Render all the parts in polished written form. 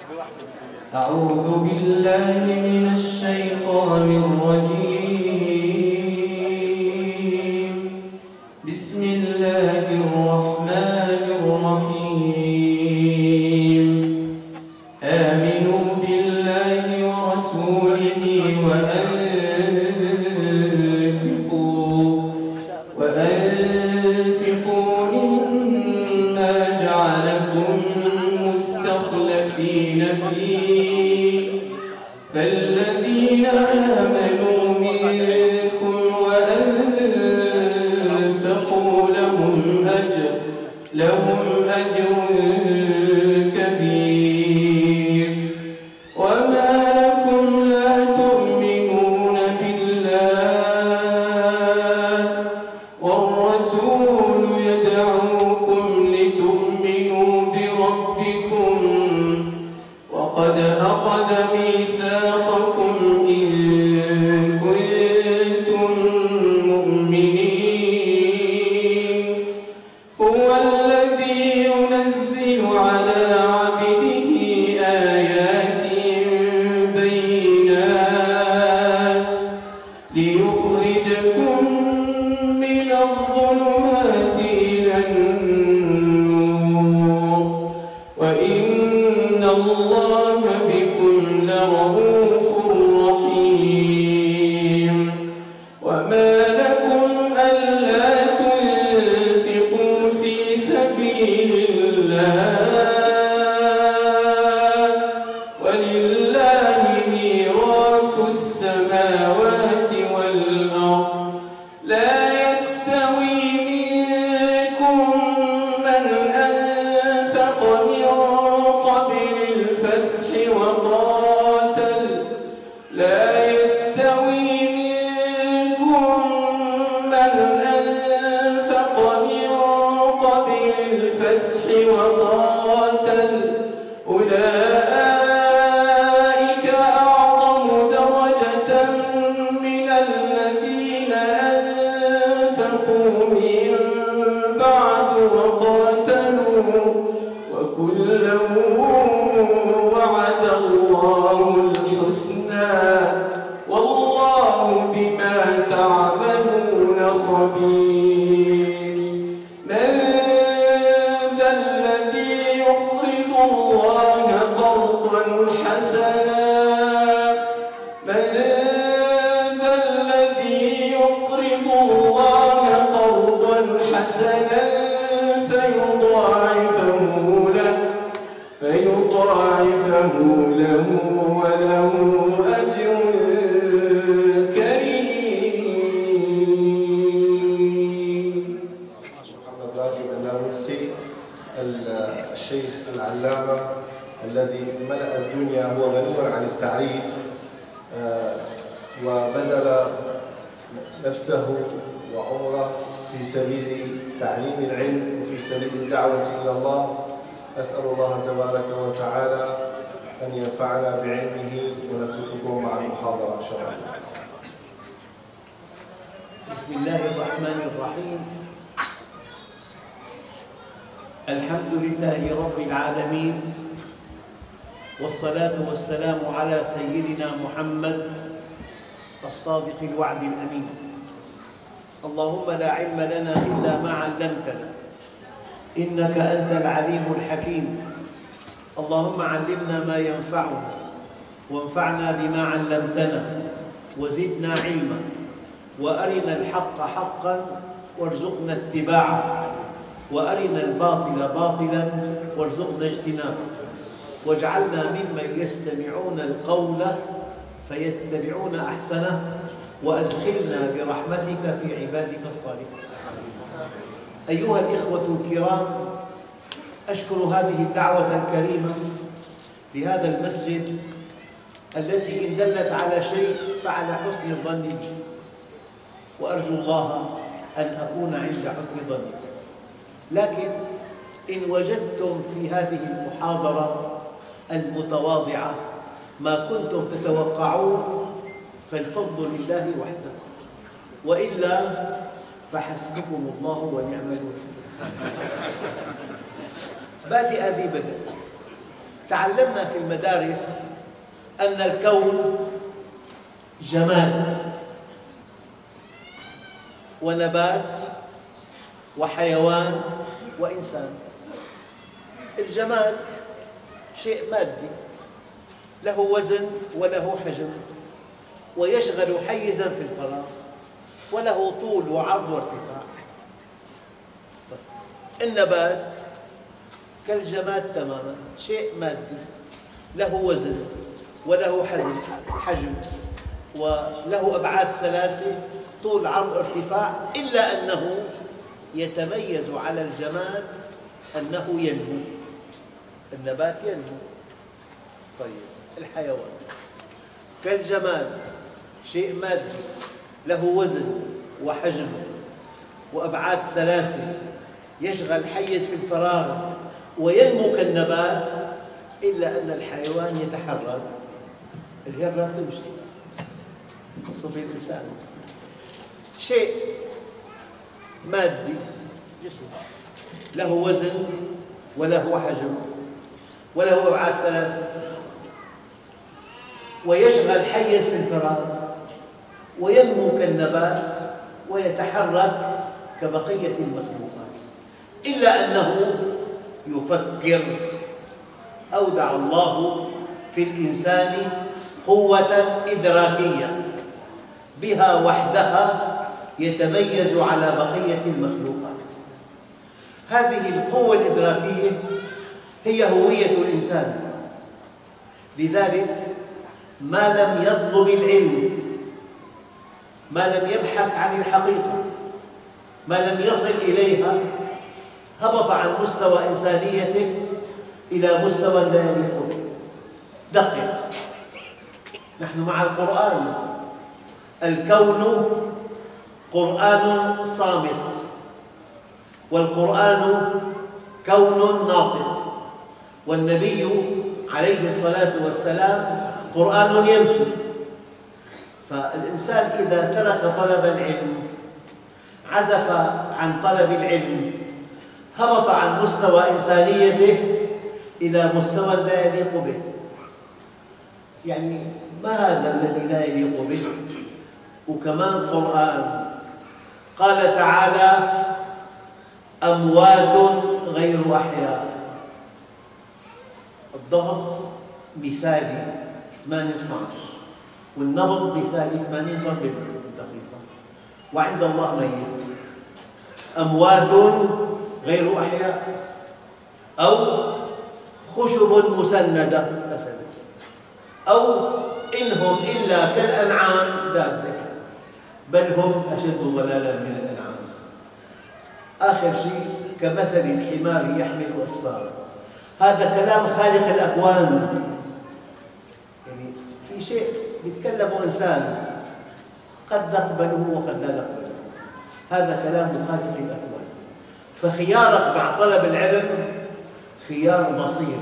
أعوذ بالله من الشيطان الرجيم. بسم الله الرحمن الرحيم. آمنوا بالله ورسوله وأنفقوا مما جعلكم مستخلفين فيه، فالذين آمنوا منكم وأنفقوا لهم أجر كبير. وما لكم لا تؤمنون بالله والرسول يدعوكم لتؤمنوا بربكم وقد أخذ ميثاقكم إن كنتم مؤمنين. هو الذي ينزل على عبده آيات بينات ليخرجكم من الظلمات إلى النور وإن الله بكم لرؤوف رحيم. وما لكم ألا تنفقوا في سبيل الله ولله ميراث السماوات والأرض. لا يستوي منكم من أنفق من قبل الفتح وقاتل. لا يستوي منكم من أنفق من قبل الفتح وقاتل، أولئك أعظم درجة من الذين أنفقوا من بعد وقاتلوا، وكلا وعد الله الحسنى والله بما تعملون خبير. من ذا الذي يقرض الله قرضا حسنا من ذا الذي يقرض الله قرضا حسنا فيضاعفه له وله أجر كريم. محمد راتب النابلسي، الشيخ العلامة الذي ملأ الدنيا، هو غني عن التعريف، وبذل نفسه وعمره في سبيل تعليم العلم وفي سبيل الدعوة إلى الله. أسأل الله تبارك وتعالى أن ينفعنا بعلمه، ونترككم مع المحاضرة إن شاء الله. بسم الله الرحمن الرحيم. الحمد لله رب العالمين، والصلاة والسلام على سيدنا محمد الصادق الوعد الأمين. اللهم لا علم لنا إلا ما علمتنا إنك أنت العليم الحكيم. اللهم علمنا ما ينفعنا وانفعنا بما علمتنا وزدنا علما، وأرنا الحق حقا وارزقنا اتباعه، وأرنا الباطل باطلا وارزقنا اجتنابه، واجعلنا ممن يستمعون القول فيتبعون أحسنه، وأدخلنا برحمتك في عبادك الصالحين. أيها الإخوة الكرام، أشكر هذه الدعوة الكريمة لهذا المسجد التي إن دلت على شيء فعلى حسن الظن بي، وأرجو الله أن أكون عند حسن ظني. لكن إن وجدتم في هذه المحاضرة المتواضعة ما كنتم تتوقعون فالفضل لله وحده، وإلا فحسبكم الله ونعم الوكيل. بادئ ببدء، تعلمنا في المدارس أن الكون جماد ونبات وحيوان وإنسان. الجماد شيء مادي له وزن وله حجم ويشغل حيزاً في الفراغ وله طول وعرض وارتفاع. النبات كالجماد تماماً، شيء مادي له وزن وله حجم وله أبعاد ثلاثة، طول عرض ارتفاع، إلا أنه يتميز على الجماد أنه ينمو. النبات ينمو. طيب الحيوان كالجماد شيء مادي له وزن وحجم وأبعاد ثلاثة، يشغل حيز في الفراغ وينمو كالنبات، إلا أن الحيوان يتحرك. الهرة تمشي، صفي الإنسان شيء مادي، جسم له وزن وله حجم وله أبعاد ثلاثة ويشغل حيز في الفراغ وينمو كالنبات ويتحرك كبقية المخلوقات، إلا أنه يفكر. أودع الله في الإنسان قوة إدراكية بها وحدها يتميز على بقية المخلوقات. هذه القوة الإدراكية هي هوية الإنسان. لذلك ما لم يطلب العلم، ما لم يبحث عن الحقيقة، ما لم يصل إليها، هبط عن مستوى إنسانيته إلى مستوى لا يليق به. دقق، نحن مع القرآن، الكون قرآن صامت، والقرآن كون ناطق، والنبي عليه الصلاة والسلام قرآن يمشي. فالإنسان إذا ترك طلب العلم، عزف عن طلب العلم، هبط عن مستوى إنسانيته إلى مستوى لا يليق به. يعني ما هذا الذي لا يليق به؟ وكمان قرآن. قال تعالى: أموات غير أحياء. الضغط مثالي 8-12 والنبض مثالي 80 ضربة بالدقيقة، وعند الله ميت. أموات غير أحياء، أو خشب مسندة مثلا، أو إنهم إلا كالأنعام دابة بل هم أشد ضلالا من الأنعام. آخر شيء كمثل الحمار يحمل أسفارا. هذا كلام خالق الأكوان. يعني في شيء يتكلم إنسان قد نقبله وقد لا نقبله، هذا كلام خالق الأكوان. فخيارك مع طلب العلم خيار مصيري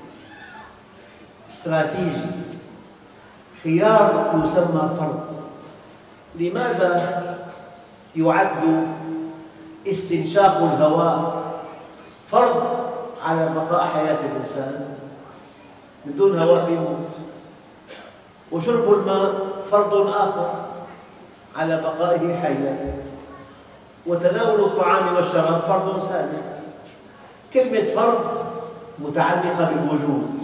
استراتيجي، خيار يسمى فرض. لماذا يعد استنشاق الهواء فرض على بقاء حياة الإنسان؟ من دون هواء يموت. وشرب الماء فرض آخر على بقائه حيا. وتناول الطعام والشراب فرض ثالث. كلمة فرض متعلقة بالوجود.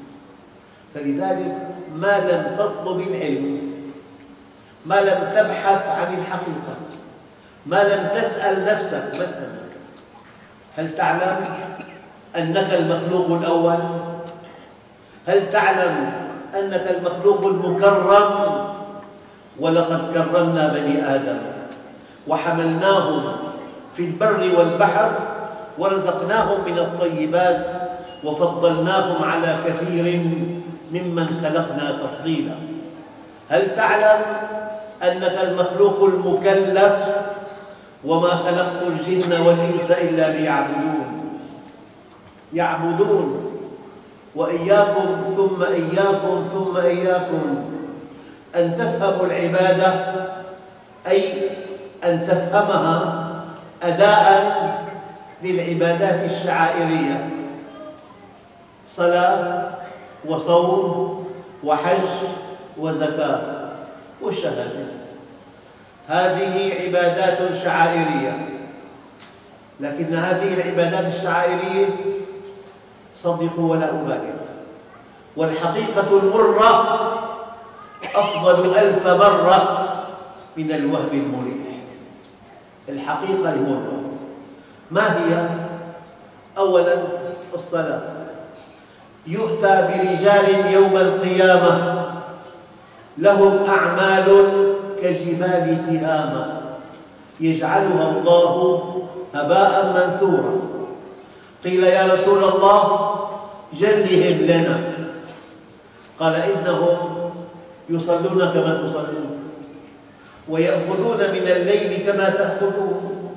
فلذلك ما لم تطلب العلم، ما لم تبحث عن الحقيقة، ما لم تسأل نفسك من أنت؟ هل تعلم أنك المخلوق الأول؟ هل تعلم أنك المخلوق المكرم؟ ولقد كرمنا بني آدم وحملناهم في البر والبحر ورزقناهم من الطيبات وفضلناهم على كثير ممن خلقنا تفضيلا. هل تعلم أنك المخلوق المكلف؟ وما خلقت الجن والإنس إلا ليعبدون. يعبدون، وإياكم ثم إياكم ثم إياكم أن تفهموا العبادة، أي أن تفهمها أداء للعبادات الشعائرية. صلاة وصوم وحج وزكاة والشهادة. هذه عبادات شعائرية، لكن هذه العبادات الشعائرية صدقوا ولا أبالغ، والحقيقة المرة أفضل 1000 مرة من الوهم المريح. الحقيقة المرة ما هي؟ أولاً الصلاة. يؤتى برجال يوم القيامة لهم أعمال كجبال تهامة يجعلها الله هباء منثورا. قيل يا رسول الله جلهم لنا. قال إنهم يصلون كما تصلون ويأخذون من الليل كما تأخذون،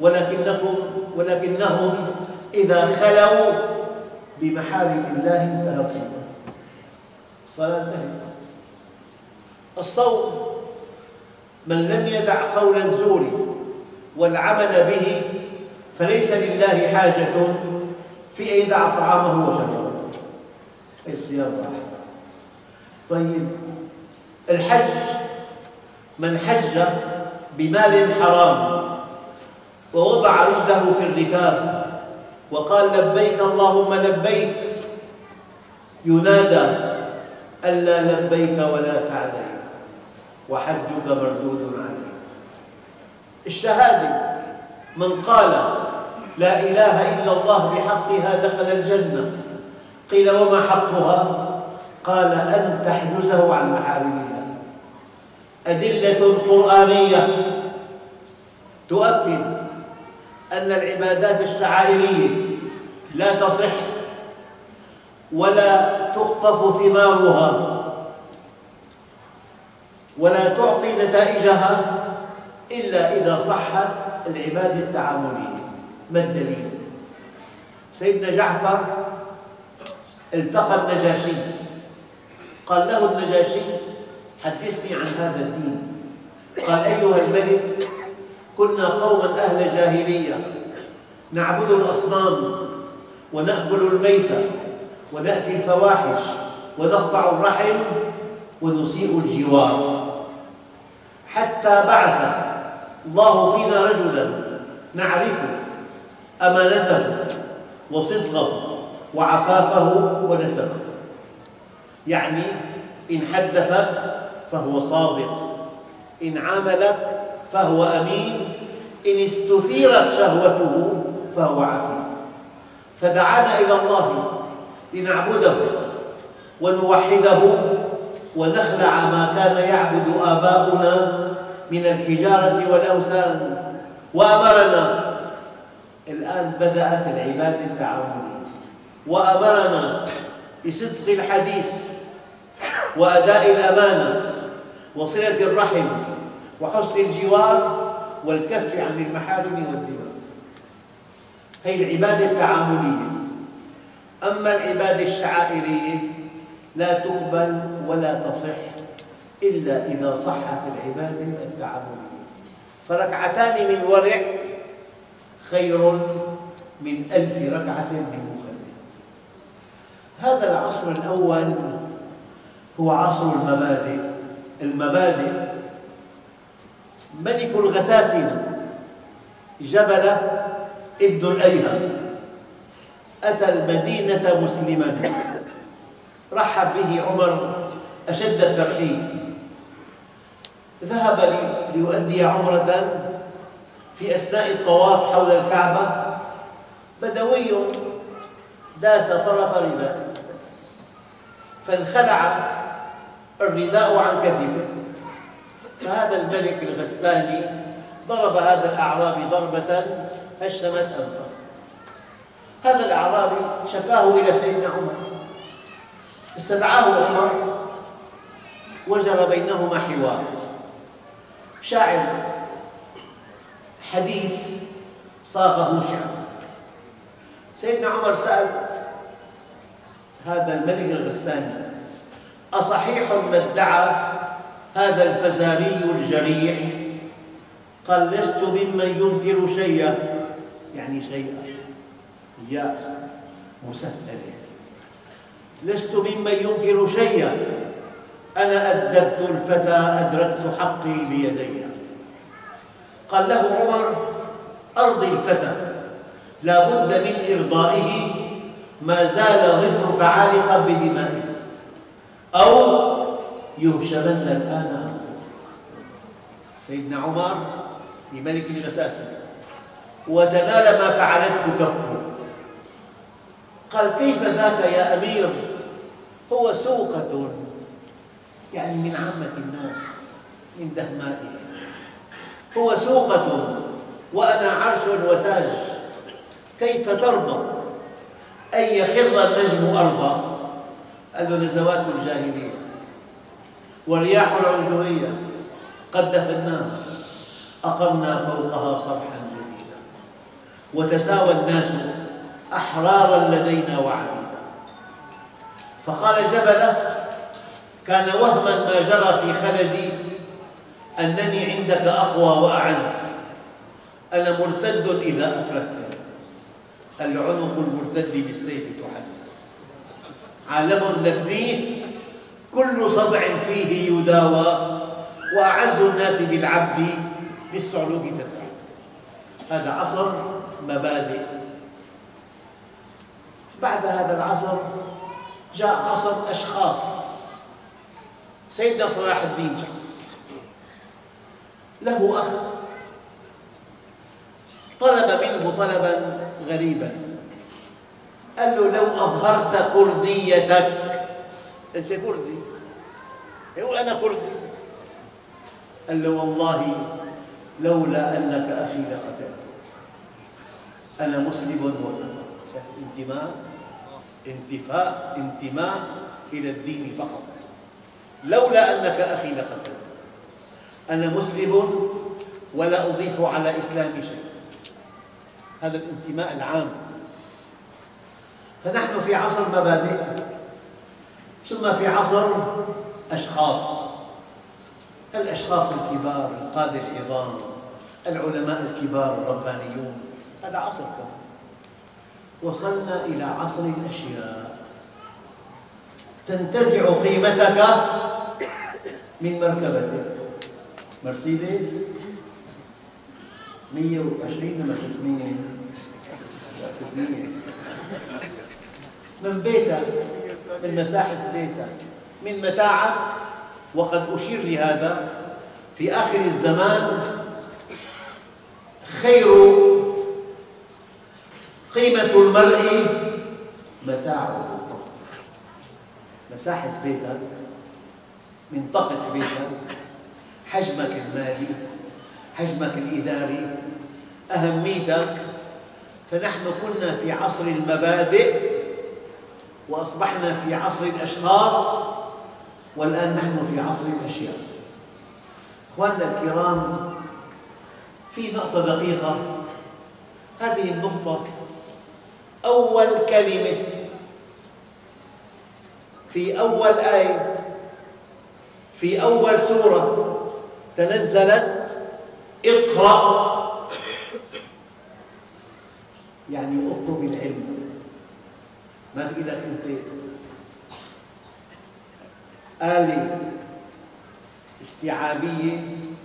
ولكنهم إذا خلوا بمحارم الله انتهكوا. الصلاة انتهت. الصوم من لم يدع قول الزور والعمل به فليس لله حاجة في أن يدع طعامه وشرابه. الصيام صحيح. طيب الحج من حج بمال حرام ووضع رجله في الركاب وقال لبيك اللهم لبيك، ينادى ألا لبيك ولا سعديك وحجك مردود عليك. الشهادة من قال لا إله إلا الله بحقها دخل الجنة. قيل وما حقها؟ قال أن تحجزه عن محارمها. أدلة قرآنية تؤكد أن العبادات الشعائرية لا تصح ولا تخطف ثمارها ولا تعطي نتائجها إلا إذا صحت العبادة التعاملية. ما الدليل؟ سيدنا جعفر التقى النجاشي، قال له النجاشي حدثني عن هذا الدين. قال أيها الملك كنا قوما أهل جاهلية نعبد الأصنام ونأكل الميتة ونأتي الفواحش ونقطع الرحم ونسيء الجوار، حتى بعث الله فينا رجلا نعرف أمانته وصدقه وعفافه ونسبه. يعني إن حدث فهو صادق، إن عامل فهو أمين، إن استثيرت شهوته فهو عفيف. فدعانا إلى الله لنعبده ونوحده ونخلع ما كان يعبد آباؤنا من الحجارة والأوثان، وأمرنا الآن بدأت العبادة التعاملية، وأمرنا بصدق الحديث وأداء الأمانة وصلة الرحم وحسن الجوار والكف عن المحارم والدماء. هي العبادة التعاملية. أما العبادة الشعائرية لا تقبل ولا تصح إلا إذا صحت العبادة التعاملية. فركعتان من ورع خير من 1000 ركعة من مخلد. هذا العصر الأول هو عصر المبادئ. المبادئ ملك الغساسنة جبلة ابن الأيهم أتى المدينة مسلما، رحب به عمر أشد الترحيب. ذهب ليؤدي عمرة في أثناء الطواف حول الكعبة بدوي داس طرف رداء فانخلع الرداء عن كتفه، فهذا الملك الغساني ضرب هذا الأعرابي ضربة هشمت أنفه. هذا الأعرابي شكاه إلى سيدنا عمر، استدعاه عمر وجرى بينهما حوار شاعر حديث صاغه شعر. سيدنا عمر سأل هذا الملك الغساني أصحيح ما ادعى هذا الفزاري الجريح؟ قال لست ممن ينكر شيئا، يعني شيئا يا مسهلة لست ممن ينكر شيئا، أنا أدبت الفتى أدركت حقي بيدي. قال له عمر: أرضي الفتى، لا بد من إرضائه ما زال ظفرك عالقا بدمائه، أو يهشمن الآن أنفك. سيدنا عمر لملك المساسة وتنال ما فعلته كفه. قال: كيف ذاك يا أمير؟ هو سوقة، يعني من عامة الناس، من دهمائهم. هو سوقة وأنا عرش وتاج، كيف ترضى أن يخر النجم أرضا؟ قال له: نزوات الجاهلية ورياح العنجهية قد دفناها، أقمنا فوقها صرحا جديدا، وتساوى الناس أحرارا لدينا وعبيدا. فقال جبله: كان وهما ما جرى في خلدي أنني عندك أقوى وأعز، أنا مرتد إذا أكرهتني. العنق المرتد بالسيف تحسس، عالم لبني كل صدع فيه يداوى، وأعز الناس بالعبد بالصعلوك تسعى. هذا عصر مبادئ. بعد هذا العصر جاء عصر أشخاص. سيدنا صلاح الدين شخص له أخ طلب منه طلبا غريبا، قال له: لو أظهرت كرديتك، أنت كردي، يقول أنا كردي، قال له: والله لولا أنك أخي لقتلتك، أنا مسلم وكفر. انتماء إلى الدين فقط. لولا أنك أخي لقتلتك، أنا مسلم ولا أضيف على إسلامي شيء. هذا الانتماء العام. فنحن في عصر مبادئ، ثم في عصر أشخاص. الأشخاص الكبار، القادة العظام، العلماء الكبار الربانيون. هذا عصر كمان. وصلنا إلى عصر الأشياء. تنتزع قيمتك من مركبتك. مرسيدس 120 لما 600 من بيتك، من مساحة بيتك، من متاعك. وقد أشير لهذا في آخر الزمان. خير قيمة المرء متاعه. مساحة بيتك، منطقة بيتك، حجمك المالي، حجمك الإداري، أهميتك. فنحن كنا في عصر المبادئ وأصبحنا في عصر الأشخاص، والآن نحن في عصر الأشياء. أخواننا الكرام، في نقطة دقيقة. هذه النقطة أول كلمة في أول آية في أول سورة تنزلت: اقرأ، يعني اطلب العلم. ما في لك أنت آلة استيعابية،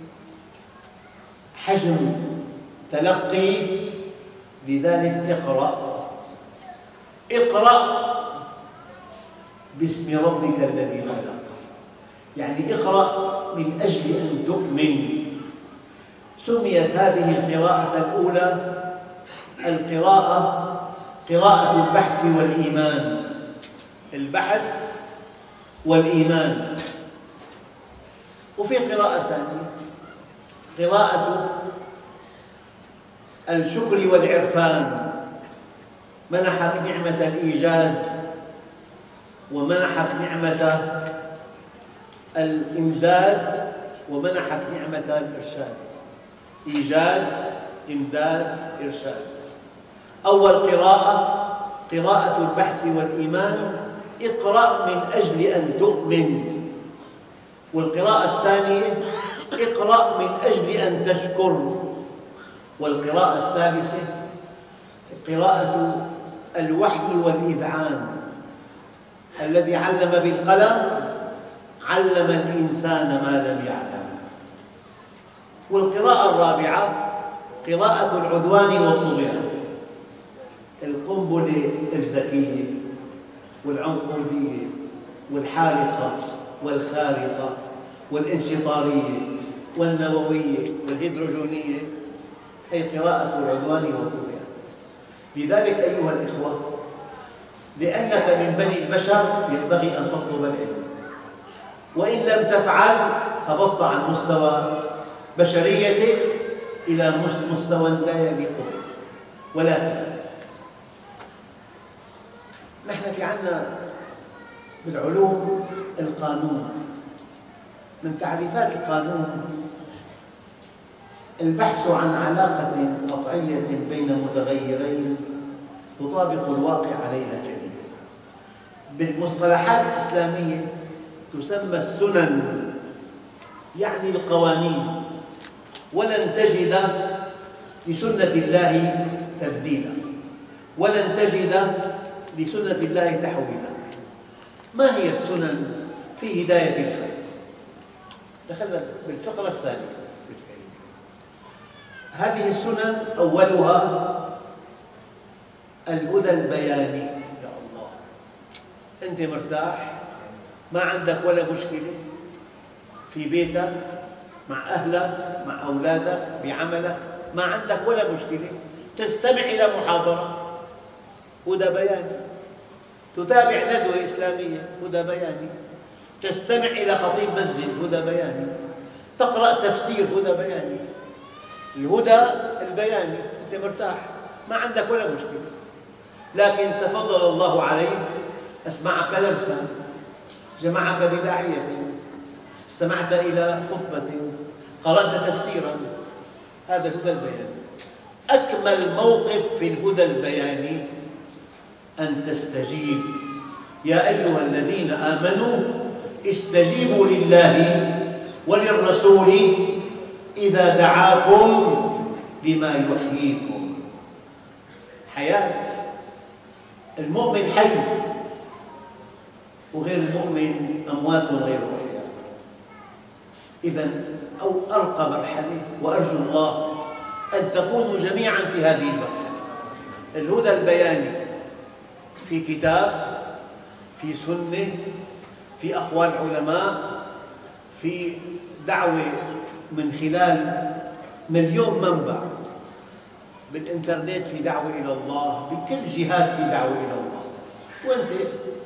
حجم تلقي، لذلك اقرأ. اقرأ باسم ربك الذي خلق، يعني اقرأ من أجل أن تؤمن. سميت هذه القراءة الأولى قراءة البحث والإيمان. البحث والإيمان. وفي قراءة ثانية، قراءة الشكر والعرفان. منحك نعمة الإيجاد ومنحك نعمة الإمداد ومنحك نعمة الإرشاد. إيجاد، إمداد، إرشاد. أول قراءة البحث والإيمان، اقرأ من أجل أن تؤمن. والقراءة الثانية، اقرأ من أجل أن تشكر. والقراءة الثالثة، قراءة الوحي والإذعان. الذي علم بالقلم علم الإنسان ما لم يعلم. والقراءة الرابعة قراءة العدوان والطغيان، القنبلة الذكية والعنقودية والحارقة والخارقة والانشطارية والنووية والهيدروجينية، هي قراءة العدوان والطغيان. لذلك أيها الإخوة، لأنك من بني البشر ينبغي أن تطلب العلم، وإن لم تفعل هبطت عن مستوى بشريتك إلى مستوى لا يليق بك. ولكن نحن في عنا بالعلوم القانون، من تعريفات القانون البحث عن علاقة قطعية بين متغيرين تطابق الواقع عليها جديدا. بالمصطلحات الإسلامية تسمى السنن، يعني القوانين، ولن تجد لسنة الله تبديلا، ولن تجد لسنة الله تحويلا. ما هي السنن في هداية الخلق؟ دخلنا بالفقرة الثانية. هذه السنن أولها الهدى البياني. يا الله، أنت مرتاح، ما عندك ولا مشكلة في بيتك، مع أهلك، مع أولادك، بعملك، ما عندك ولا مشكلة، تستمع إلى محاضرة، هدى بياني. تتابع ندوة إسلامية، هدى بياني. تستمع إلى خطيب مسجد، هدى بياني. تقرأ تفسير، هدى بياني. الهدى البياني، أنت مرتاح، ما عندك ولا مشكلة. لكن تفضل الله عليك، أسمعك درسا، جمعك بداعية، استمعت إلى خطبة، قرأت تفسيرا، هذا الهدى البياني. أكمل موقف في الهدى البياني أن تستجيب. يا أيها الذين آمنوا استجيبوا لله وللرسول إذا دعاكم لما يحييكم. حياة المؤمن حي، وغير المؤمن أموات غير أحياء. إذن أو أرقى مرحلة، وأرجو الله أن تكونوا جميعا في هذه المرحلة. الهدى البياني في كتاب، في سنة، في أقوال علماء، في دعوة من خلال مليون منبع بالإنترنت، في دعوة إلى الله، بكل جهاز في دعوة إلى الله. وأنت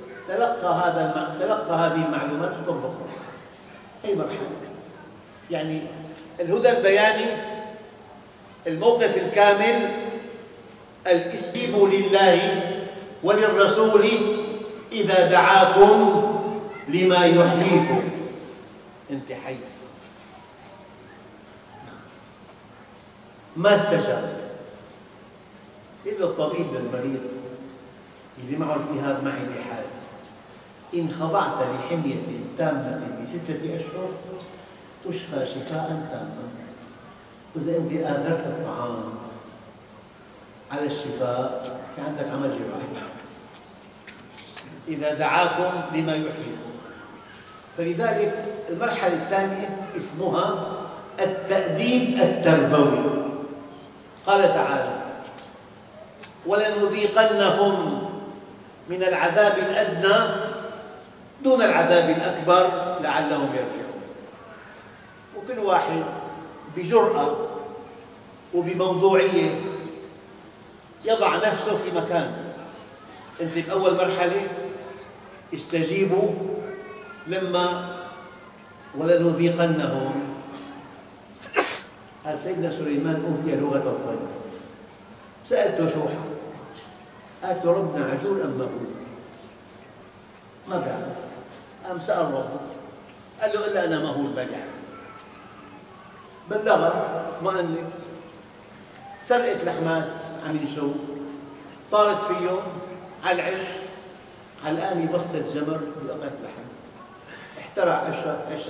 تلقى هذه المعلومات وطبقها. أي مرحلة؟ يعني الهدى البياني الموقف الكامل الاستجيبوا لله وللرسول إذا دعاكم لما يحييكم. أنت حي، ما استجاب إلا الطبيب للمريض اللي معه التهاب معدة حاد. إن خضعت لحمية تامة ب6 أشهر تشفى شفاء تاما. وإذا أنت آثرت الطعام على الشفاء في عندك عمل جراحي. إذا دعاكم لما يحييكم. فلذلك المرحلة الثانية اسمها التأديب التربوي. قال تعالى: ولنذيقنهم من العذاب الأدنى دون العذاب الأكبر لعلهم يرجعون. وكل واحد بجرأة وبموضوعية يضع نفسه في مكانه. أنت بأول مرحلة استجيبوا لما ولنذيقنهم. قال سيدنا سليمان أوتي لغة الطير. سألته شو قالت له: ربنا عجول أم مهول؟ ما بيعرف. قام سأل ربه، قال له: إلا أنا مهول ما بيعرف. بلغه مؤنث، سرقت لحمات عم يسوق، طارت فيهم على العش، علقاني بسطة جمر بقطعة لحم، احترع عشر.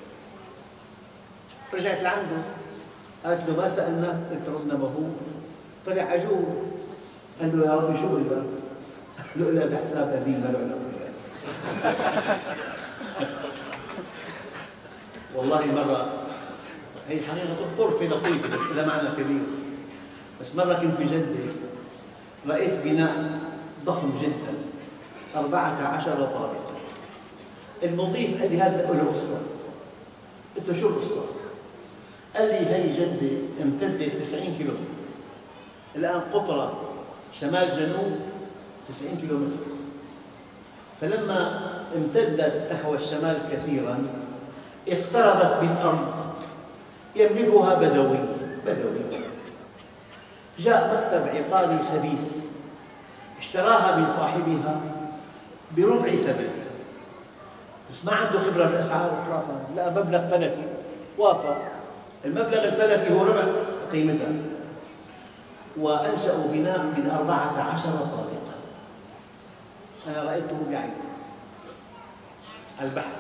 رجعت لعنده قالت له: ما سألناك؟ قلت ربنا مهول. طلع عجول. قال له: يا ربي شو قلت؟ قال له: إلا بحساب هذه ما له علاقة. والله مرة، هي حقيقة طرفة لطيفة بس لها معنى كبير. بس مرة كنت بجدة رأيت بناء ضخم جدا 14 طابق. المضيف قال لي هذا له قصة. قلت له شو القصة؟ قال لي هي جدة امتدت 90 كيلومتر، الآن قطرة شمال جنوب 90 كيلومتر، فلما امتدت نحو الشمال كثيرا اقتربت بالأرض يملكها بدوي. جاء مكتب عقاري خبيث اشتراها من صاحبها بربع ثمنها، بس ما عنده خبرة بالأسعار إطلاقا، لقى مبلغ فلكي وافق. المبلغ الفلكي هو ربع قيمتها، وأنشأوا بناء من 14 طابقا. أنا رأيته بعيني على البحر.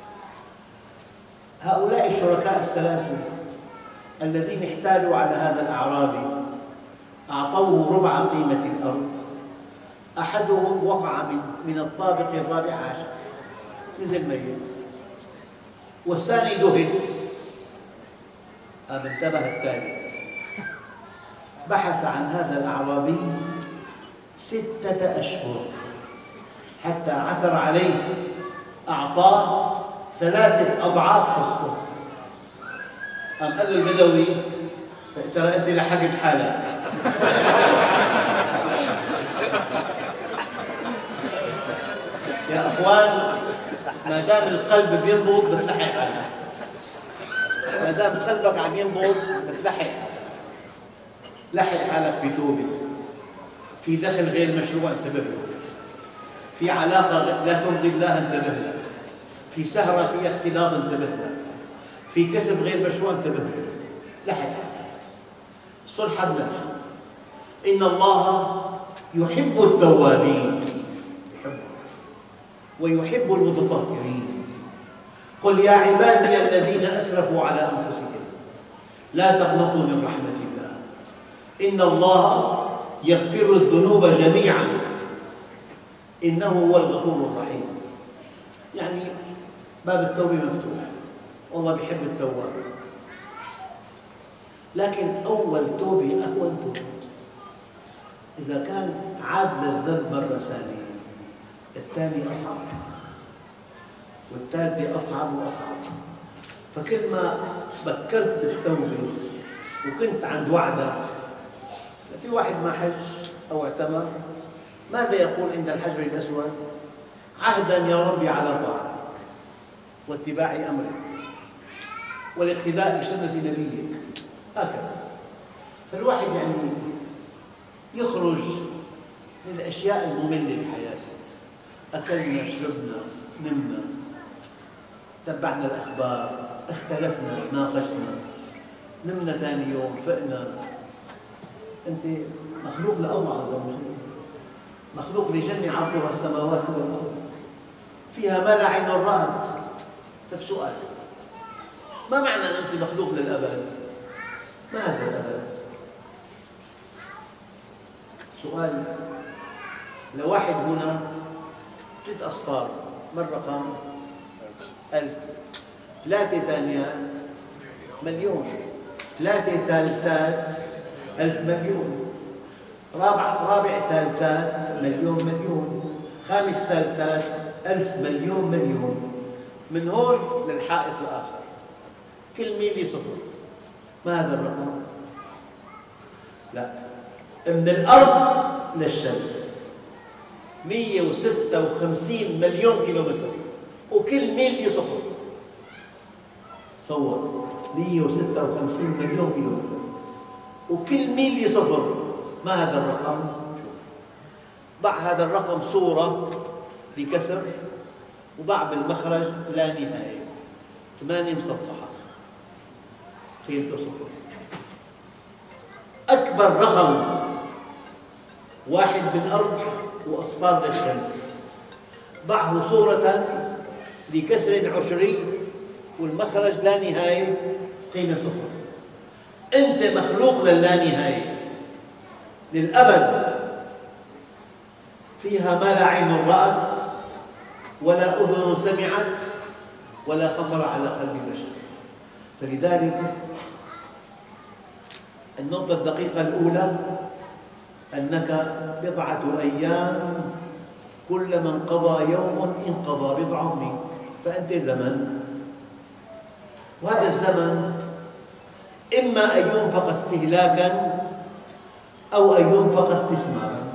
هؤلاء الشركاء الثلاثة الذين احتالوا على هذا الأعرابي أعطوه ربع قيمة الأرض. أحدهم وقع من الطابق الرابع عشر، نزل ميت، والثاني دهس. انتبه الثالث، بحث عن هذا الأعرابي 6 أشهر حتى عثر عليه، أعطاه 3 أضعاف حصته. قام قال البدوي ترى أنت لحقت حالك. يا أخوان، ما دام القلب بينبض بتلحق حالك، ما دام قلبك عم ينبض بتلحق، لحق حالك بتوبة. في دخل غير مشروع انتبه له، في علاقة لا ترضي الله انتبه له، في سهرة فيها اختلاط انتبه له، في كسب غير مشروع انتبه له، لحق حالك. صلح بالله. إن الله يحب التوابين ويحب المتطهرين. قل يا عبادي الذين أسرفوا على أنفسهم لا تقنطوا من رحمة الله إن الله يغفر الذنوب جميعا إنه هو الغفور الرحيم. يعني باب التوبة مفتوح، والله بيحب التواب، لكن أول توبة أهون توبة. إذا كان عاد للذنب مرة ثانية، الثاني أصعب، والثالثة أصعب وأصعب. فكل ما فكرت بالتوبة وكنت عند وعدة، في واحد ما حج أو اعتمر، ماذا يقول عند الحجر الأسود؟ عهدا يا ربي على طاعتك واتباع أمرك والاقتداء بسنة نبيك، هكذا. فالواحد يعني يخرج من الأشياء المملة بحياته. أكلنا، شربنا، نمنا، تبعنا الأخبار، اختلفنا، ناقشنا، نمنا ثاني يوم، فقنا. أنت مخلوق لله عز وجل، مخلوق لجنة عرضها السماوات والأرض، فيها ما لا عين رأت. طيب سؤال، ما معنى أن أنت مخلوق للأبد؟ ما هذا الأبد؟ سؤال لواحد هنا 6 أصفار، ما الرقم؟ 1000، 3 ثانيات مليون، 3 ثالثات 1000 مليون، رابع ثالثات مليون، 5 ثالثات 1000 مليون. من هون للحائط الآخر كل ميلي صفر. ما هذا الرقم؟ لا، من الأرض للشمس 156 مليون كيلومتر، وكل ميل صفر. تصور 156 مليون كيلومتر وكل ميل صفر. ما هذا الرقم؟ شوف، ضع هذا الرقم صورة بكسر وضع بالمخرج لا نهاية 8 مسطحة، قيمته صفر. أكبر رقم 1 بالأرض وأصفار للشمس، ضعه صورة لكسر عشري والمخرج لا نهاية، قيمة صفر. أنت مخلوق للا نهاية، للأبد، فيها ما لا عين رأت ولا أذن سمعت ولا خطر على قلب بشر. فلذلك النقطة الدقيقة الأولى أنك بضعة أيام، كلما انقضى يوم انقضى بضع منك، فأنت زمن، وهذا الزمن إما أن ينفق استهلاكاً أو أن ينفق استثماراً.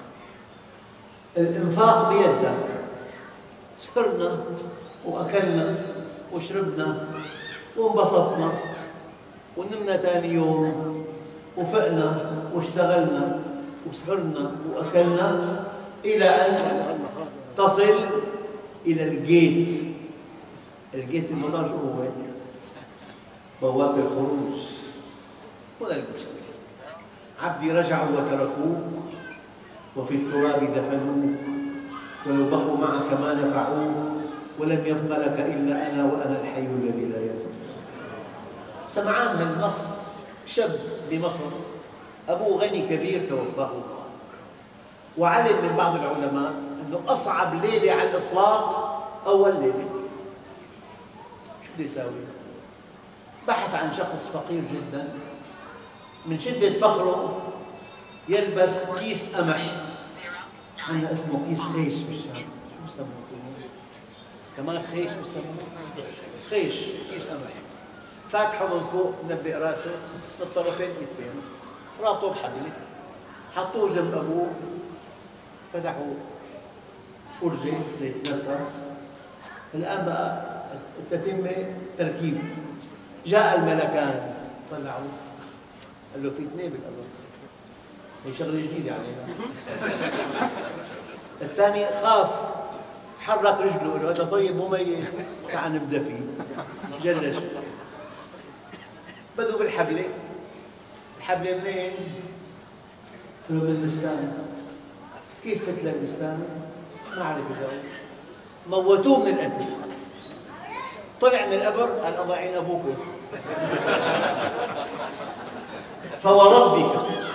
الإنفاق بيدك، سهرنا وأكلنا وشربنا وانبسطنا ونمنا ثاني يوم وفقنا واشتغلنا وسهرنا وأكلنا إلى أن تصل إلى الجيت. الجيت بالمطار شو هو؟ بوابة الخروج. ولا المشكلة، عبدي رجعوا وتركوه وفي التراب دفنوه، ولو بقوا معك ما نفعوه، ولم يبق لك إلا أنا وأنا الحي الذي لا يموت. سمعان هالنص شاب بمصر أبوه غني كبير توفاه الله، وعلم من بعض العلماء أنه أصعب ليلة على الإطلاق أول ليلة. شو بده يساوي؟ بحث عن شخص فقير جدا، من شدة فقره يلبس كيس قمح، عندنا اسمه كيس خيش بالشام، شو بسموه؟ كمان خيش بسموه؟ خيش، كيس قمح، فاتحه من فوق منبئ راسه، من الطرفين كتفين، رابطه بحبل، حطوه جنب أبوه، فتحوا فرجة ليتنفس. الآن بقى التتمة تركيب. جاء الملكان طلعوه، قال له في اثنين بالقبر، هي شغلة جديدة علينا. الثاني خاف، حرك رجله، قال له هذا طيب مو ميت، تعال نبدا فيه. جلش، بدوا بالحبلة. الحبلة منين؟ قالوا من المستان. كيف فت للمستان؟ ما عرف يجاوب. موتوه من القتل. طلع من القبر قال أضاعين أبوكم. فوربك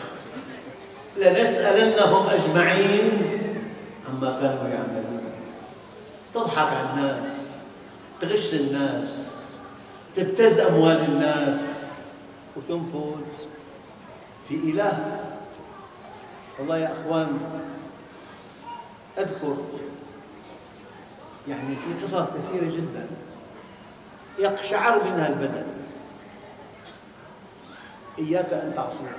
لنسألنهم أجمعين عما كانوا يعملون. تضحك على الناس، تغش الناس، تبتز أموال الناس، وتنفذ في إله. والله يا أخوان، أذكر يعني في قصص كثيرة جدا يقشعر منها البدن. إياك أن تعصوا،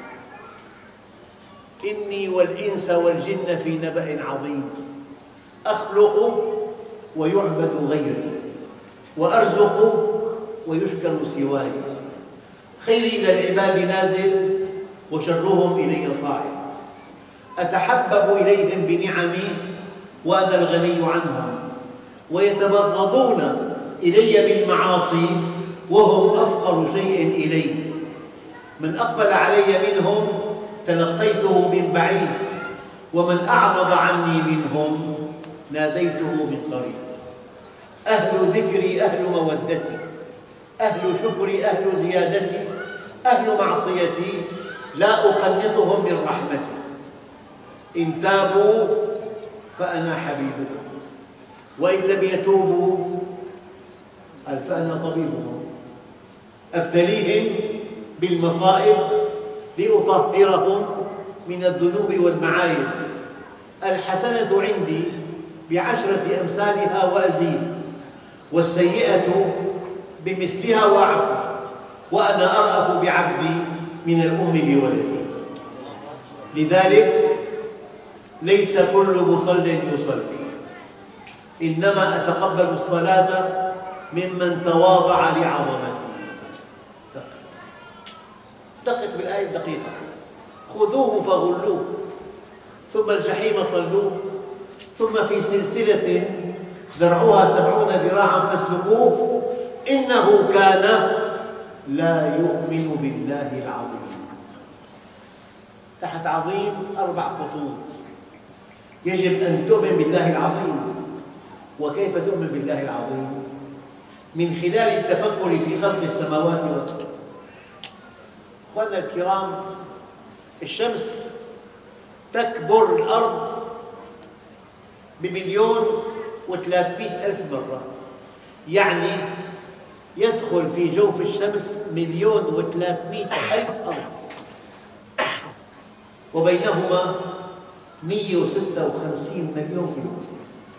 إني والإنس والجن في نبأ عظيم، أخلق ويعبد غيري، وأرزق ويشكر سواي، خيري إلى العباد نازل وشرهم إلي صاعد، أتحبب إليهم بنعمي وأنا الغني عنهم، ويتبغضون إلي بالمعاصي وهم أفقر شيء إلي، من أقبل علي منهم تلقيته من بعيد، ومن أعرض عني منهم ناديته من قريب. أهل ذكري أهل مودتي، أهل شكري أهل زيادتي، أهل معصيتي لا أقنطهم من رحمتي، إن تابوا فأنا حبيبهم، وإن لم يتوبوا قال فأنا طبيبهم، أبتليهم بالمصائب لأطهرهم من الذنوب والمعايب، الحسنة عندي ب10 أمثالها وأزيد، والسيئة بمثلها وأعفو، وأنا أرأف بعبدي من الأم بولدي. لذلك ليس كل مصل يصلي، إنما أتقبل الصلاة ممن تواضع لعظمتي. دقق بالآية الدقيقة: خذوه فغلوه ثم الجحيم صلوه ثم في سلسلة ذرعها 70 ذراعا فاسلكوه إنه كان لا يؤمن بالله العظيم. تحت عظيم 4 خطوط. يجب أن تؤمن بالله العظيم. وكيف تؤمن بالله العظيم؟ من خلال التفكر في خلق السماوات والأرض. أخواننا الكرام، الشمس تكبر الأرض ب1,000,000 و300,000 مرة، يعني يدخل في جوف الشمس 1,300,000 أرض، وبينهما 156 مليون كيلومتر.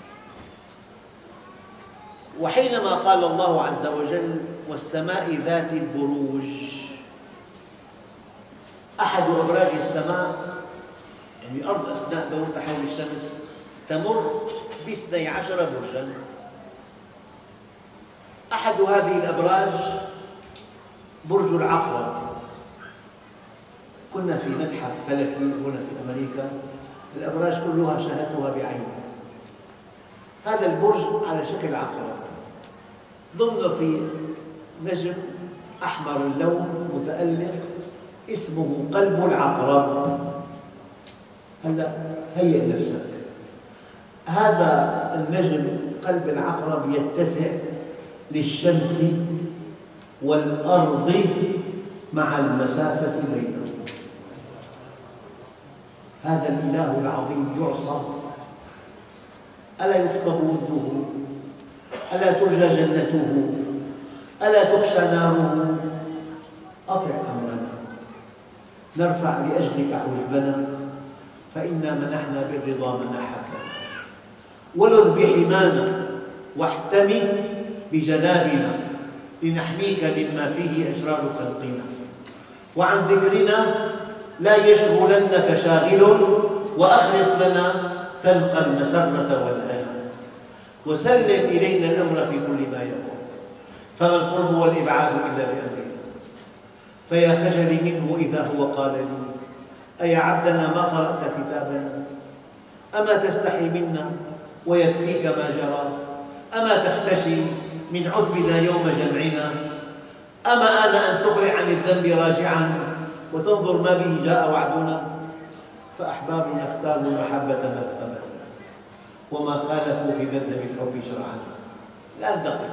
وحينما قال الله عز وجل والسماء ذات البروج، أحد أبراج السماء، يعني الأرض أثناء دورتها حول الشمس تمر ب12 برجاً. أحد هذه الأبراج برج العقرب. كنا في متحف فلكي هنا في أمريكا، الأبراج كلها شاهدتها بعيني. هذا البرج على شكل عقرب، ضمن في نجم أحمر اللون متألق اسمه قلب العقرب. هلا هيئ نفسك، هذا النجم قلب العقرب يتسع للشمس والأرض مع المسافة بينهم. هذا الإله العظيم يعصى، ألا يفقد وده؟ ألا ترجى جنته؟ ألا تخشى ناره؟ أطع أمرنا، نرفع لأجلك حجبنا، فإنا منحنا بالرضا مناحك، ولذ بحمانا واحتمي بجنابنا، لنحميك مما فيه أشرار خلقنا، وعن ذكرنا لا يشغلنك شاغل، وأخلص لنا تلقى المسرة والهنا، وسلم إلينا الأمر في كل ما يكون، فما القرب والإبعاد إلا بأمرنا، فيا خجلي منه إذا هو قال لي أيا عبدنا ما قرأت كتابنا، أما تستحي منا ويكفيك ما جرى، أما تختشي من عتبنا يوم جمعنا، أما آن أن تخلع عن الذنب راجعا وتنظر ما به جاء وعدنا، فأحبابنا اختاروا المحبة مذهبا وما خالفوا في مذهب الحب شرعا. لا ندقق،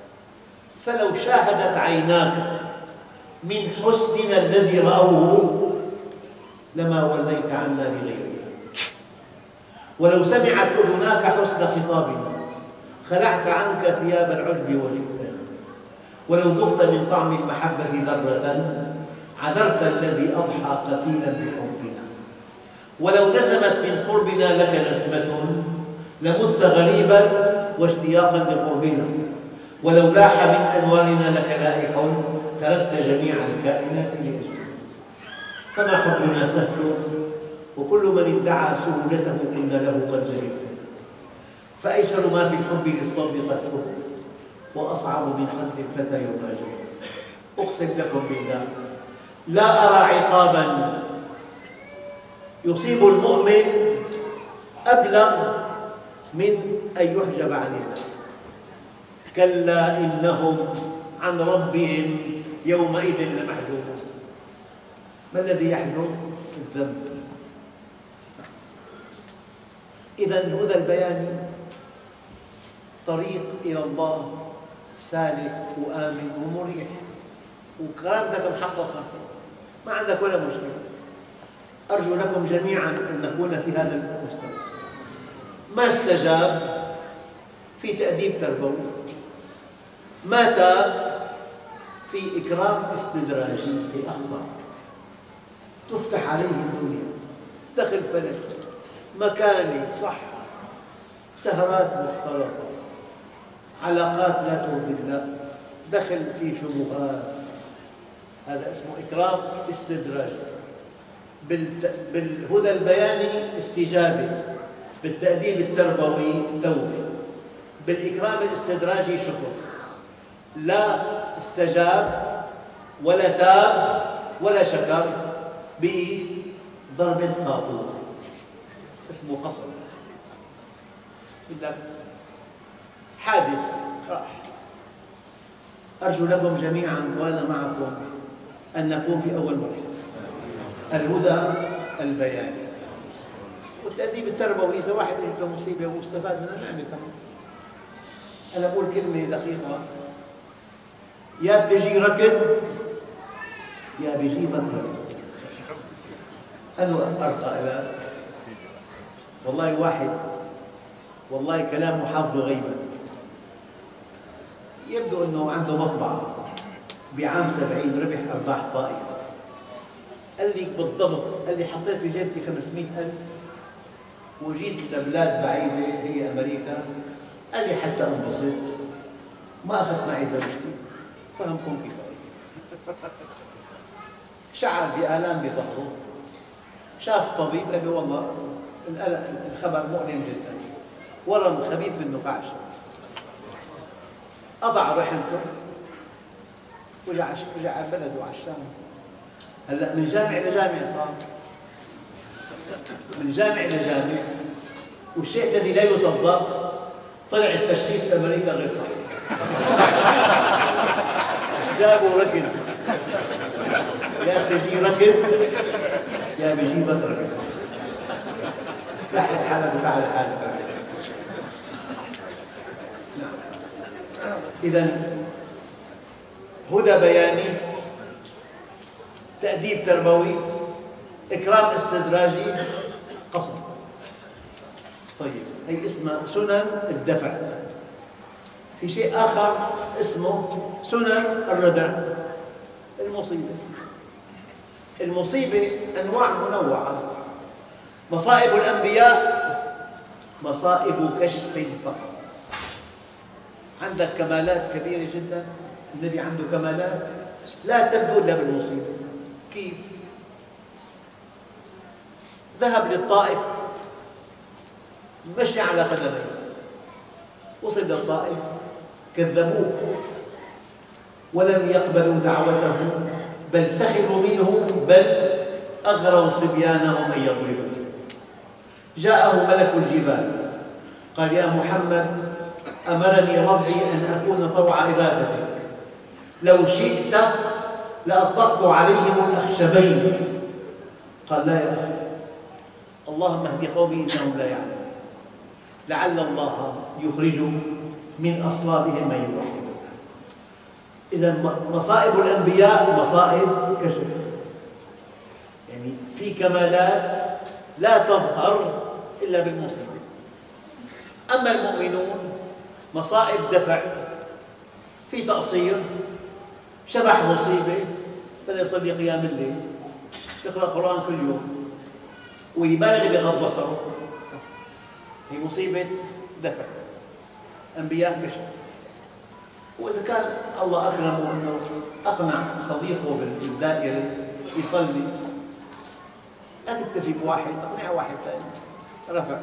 فلو شاهدت عيناك من حسننا الذي رأوه لما وليت عنا بغيرنا، ولو سمعت أذناك حسن خطابنا خلعت عنك ثياب العجب وجئتنا، ولو ذقت من طعم المحبة ذرة عذرت الذي أضحى قتيلا بحبنا، ولو نسمت من قربنا لك نسمة لمت غريبا واشتياقا لقربنا، ولو لاح من أنوارنا لك لائح تركت جميع الكائنات لأجلنا. فما حبنا سهل، وكل من ادعى سهولته قلنا له قد جربت، فأيسر ما في الحب للصبر قتله، وأصعب من قتل الفتى يراجع. أقسم لكم بالله لا أرى عقابا يصيب المؤمن أبلغ من أن يحجب عن الله. كلا إنهم عن ربهم يومئذ لمحجوبون. ما الذي يحجب؟ الذنب. إذا الهدى البياني طريق إلى الله سالك وآمن ومريح، وكرامتك محققة، ما عندك ولا مشكلة. أرجو لكم جميعاً أن نكون في هذا المستوى. ما استجاب في تأديب تربوي، ما تاب في إكرام استدراجي بأخبار تفتح عليه الدنيا، دخل فلك، مكاني، صحة، سهرات مختلطة، علاقات لا ترضي الله، دخل في شبهات. هذا اسمه إكرام استدراجي. بالهدى البياني استجابة، بالتأديب التربوي توبة، بالإكرام الاستدراجي شكر. لا استجاب ولا تاب ولا شكر، بضرب صافور اسمه قصر. إلا حادث راح. أرجو لكم جميعاً وأنا معكم أن نكون في أول مرحلة الهدى البياني والتأديب التربوي. إذا واحد عنده مصيبة واستفاد منها نعمتها. أنا أقول كلمة دقيقة، يا بتجي ركض يا بيجيبك ركض. أنا أرقى إلى والله واحد والله كلامه حافظه غيبا. يبدو أنه عنده مطبعة بعام 70 ربح أرباح طائلة. قال لي بالضبط، قال لي حطيت بجيبتي 500,000 وجيت لبلاد بعيدة هي أمريكا، قال لي حتى أنبسط ما أخذت معي زوجتي، فهمكم كفاية. شعر بآلام بظهره، شاف طبيب قال له والله الخبر مؤلم جدا، ورم خبيث بالنقاش، قطع رحمته ورجع على البلد وعلى الشام. هلا من جامع لجامع صار، من جامع لجامع، والشيء الذي لا يصدق طلع التشخيص في امريكا غير صحيح. جابوا ركض، يا بيجي ركض يا بيجي بكر، لحق حالك وتعال حالك. إذا هدى بياني، تأديب تربوي، إكرام استدراجي، قصد. طيب هي اسمها سنن الدفع. في شيء آخر اسمه سنن الردع. المصيبة أنواع منوعة. مصائب الأنبياء مصائب كشف فقط. عندك كمالات كبيرة جدا، النبي عنده كمالات لا تبدو إلا بالمصيبة. كيف؟ ذهب للطائف مشي على قدميه، وصل للطائف كذبوه ولم يقبلوا دعوته، بل سخروا منه، بل أغروا صبيانهم أن يضربوا. جاءه ملك الجبال قال يا محمد أمرني ربي أن أكون طوع إرادتك، لو شئت لأطلقت عليهم الأخشبين. قال لا يا أخي، اللهم اهد قومي إنهم لا يعلمون، لعل الله يخرج من أصلابهم من يوحدون. إذا مصائب الأنبياء مصائب كشف، يعني في كمالات لا تظهر إلا بالمصيبة. أما المؤمنون مصائب دفع، في تقصير، شبح مصيبة، بده يصلي قيام الليل، يقرأ قرآن كل يوم ويبالغ بغض بصره، هي مصيبة دفع. أنبياء كشف. وإذا كان الله أكرمه أنه أقنع صديقه بالدائرة يصلي، لا تكتفي بواحد، أقنع واحد ثاني، رفع.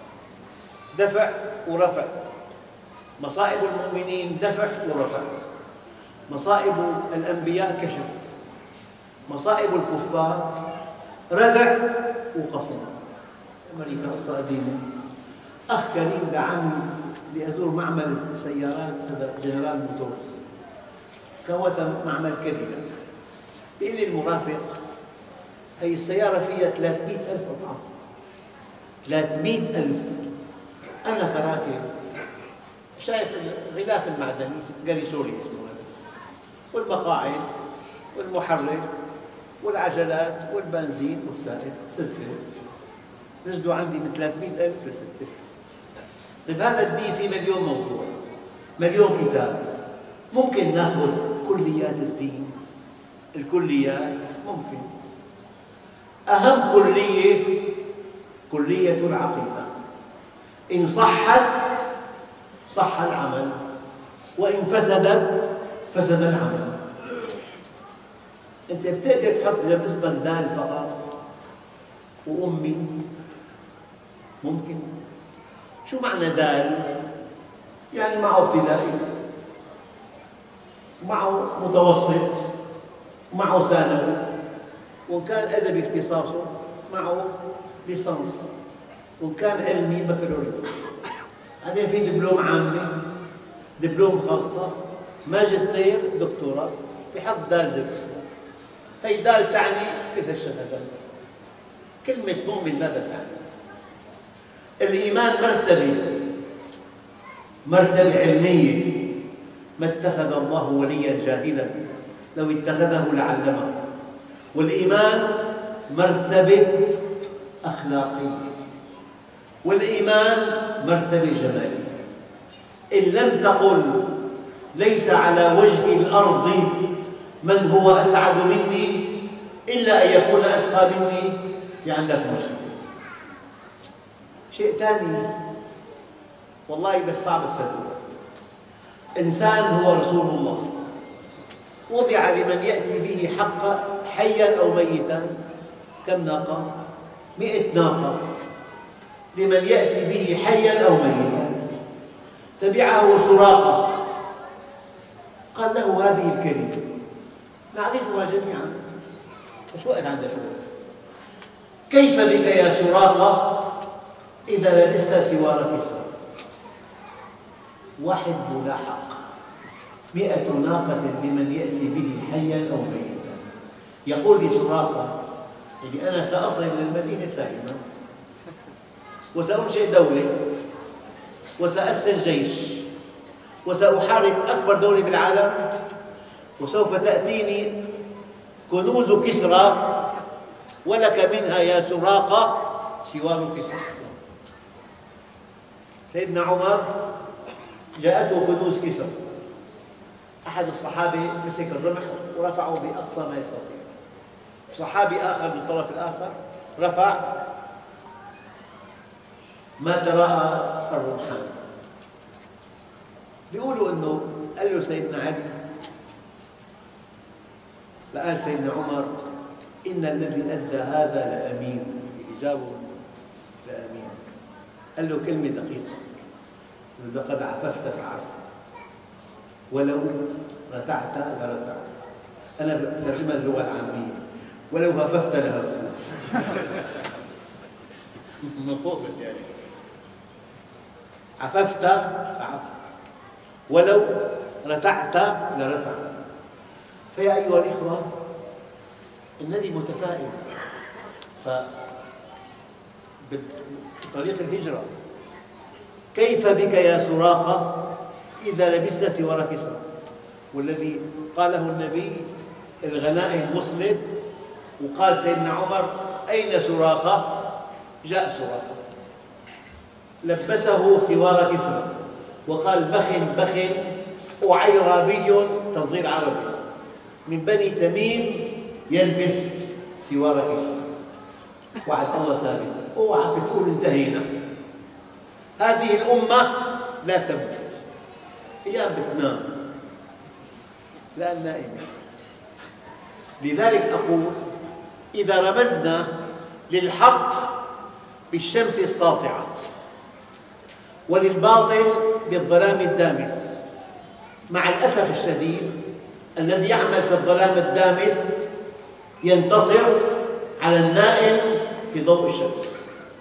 دفع ورفع. مصائب المؤمنين دفع ورفع. مصائب الأنبياء كشف. مصائب الكفار ردع وقصد. أمريكا الصادمة، أخ كريم دعاني لأزور معمل سيارات هذا جنرال موتورز، كان معمل كذبة. بيقول لي المرافق هي السيارة فيها 300,000 قطعة، 300,000. أنا كراكب شايف الغلاف المعدني جريسوري والمقاعد والمحرك والعجلات والبنزين والسائل، تذكرة نزلوا عندي من 300,000 ل6. طيب هذا الدين فيه مليون موضوع، مليون كتاب. ممكن ناخذ كليات الدين، الكليات ممكن. أهم كلية كلية العقيدة، إن صحت صح العمل، وإن فسدت فسد العمل. أنت بتقدر تحط جنب اسمك دال فقط وأمي؟ ممكن. شو معنى دال؟ يعني معه ابتدائي، معه متوسط، معه ثانوي، وإن كان أدبي اختصاصه معه ليسانس، وإن كان علمي بكالوريوس. بعدين في دبلوم عامي، دبلوم خاصة، ماجستير، دكتوراه، بحط دال زي هي دال تعني كذا الشهادات. كلمة مؤمن ماذا تعني؟ الإيمان مرتبة علمية. ما اتخذ الله وليا جاهلا، لو اتخذه لعلمه. والإيمان مرتبة أخلاقية. والإيمان مرتبة جمالية. إن لم تقل ليس على وجه الأرض من هو أسعد مني إلا أن يكون أتقى مني، في عندك مشكلة. شيء ثاني والله بس صعب الصدق، إنسان هو رسول الله وضع لمن يأتي به حقا حيا أو ميتا. كم ناقة؟ 100 ناقة لمن يأتي به حيا أو ميتا. تبعه سراقة قال له هذه الكلمة نعرفها جميعا، بس وقت عندك كيف بك يا سراقة إذا لبست سوار كسرى؟ واحد ملاحق، 100 ناقة لمن يأتي به حيا أو ميتا. يقول لسراقة يعني أنا سأصل إلى المدينة سالما، وسأنشئ دولة، وسأسس جيش، وسأحارب أكبر دولة بالعالم، وسوف تأتيني كنوز كسرى ولك منها يا سراقة سوار كسرى. سيدنا عمر جاءته كنوز كسرى، أحد الصحابة مسك الرمح ورفعه بأقصى ما يستطيع، صحابي آخر من الطرف الآخر رفع ما تراءى الرمحان. بيقولوا إنه قال له سيدنا علي، فقال سيدنا عمر إن الذي أدى هذا لأمين، إجابه لأمين. قال له كلمة دقيقة، لقد عففت فعفت ولو رتعت لرتعت. أنا بترجمها اللغة العامية، ولو هففت لهفوت. مطوبة يعني عففت فعفت ولو رتعت لرتعت. فيا أيها الإخوة إنني متفائل. بطريق الهجرة كيف بك يا سراقة إذا لبست سوار كسرى؟ والذي قاله النبي الغنائم وصلت، وقال سيدنا عمر أين سراقة؟ جاء سراقة لبسه سوار كسرى وقال بخ بخ أعيرابي تصغير عربي من بني تميم يلبس سوار كسرى. وعد الله ثابت، اوعى بتقول انتهينا. هذه الأمة لا تموت، هي بتنام لا نائمة. لذلك أقول إذا رمزنا للحق بالشمس الساطعة وللباطل بالظلام الدامس، مع الأسف الشديد الذي يعمل في الظلام الدامس ينتصر على النائم في ضوء الشمس.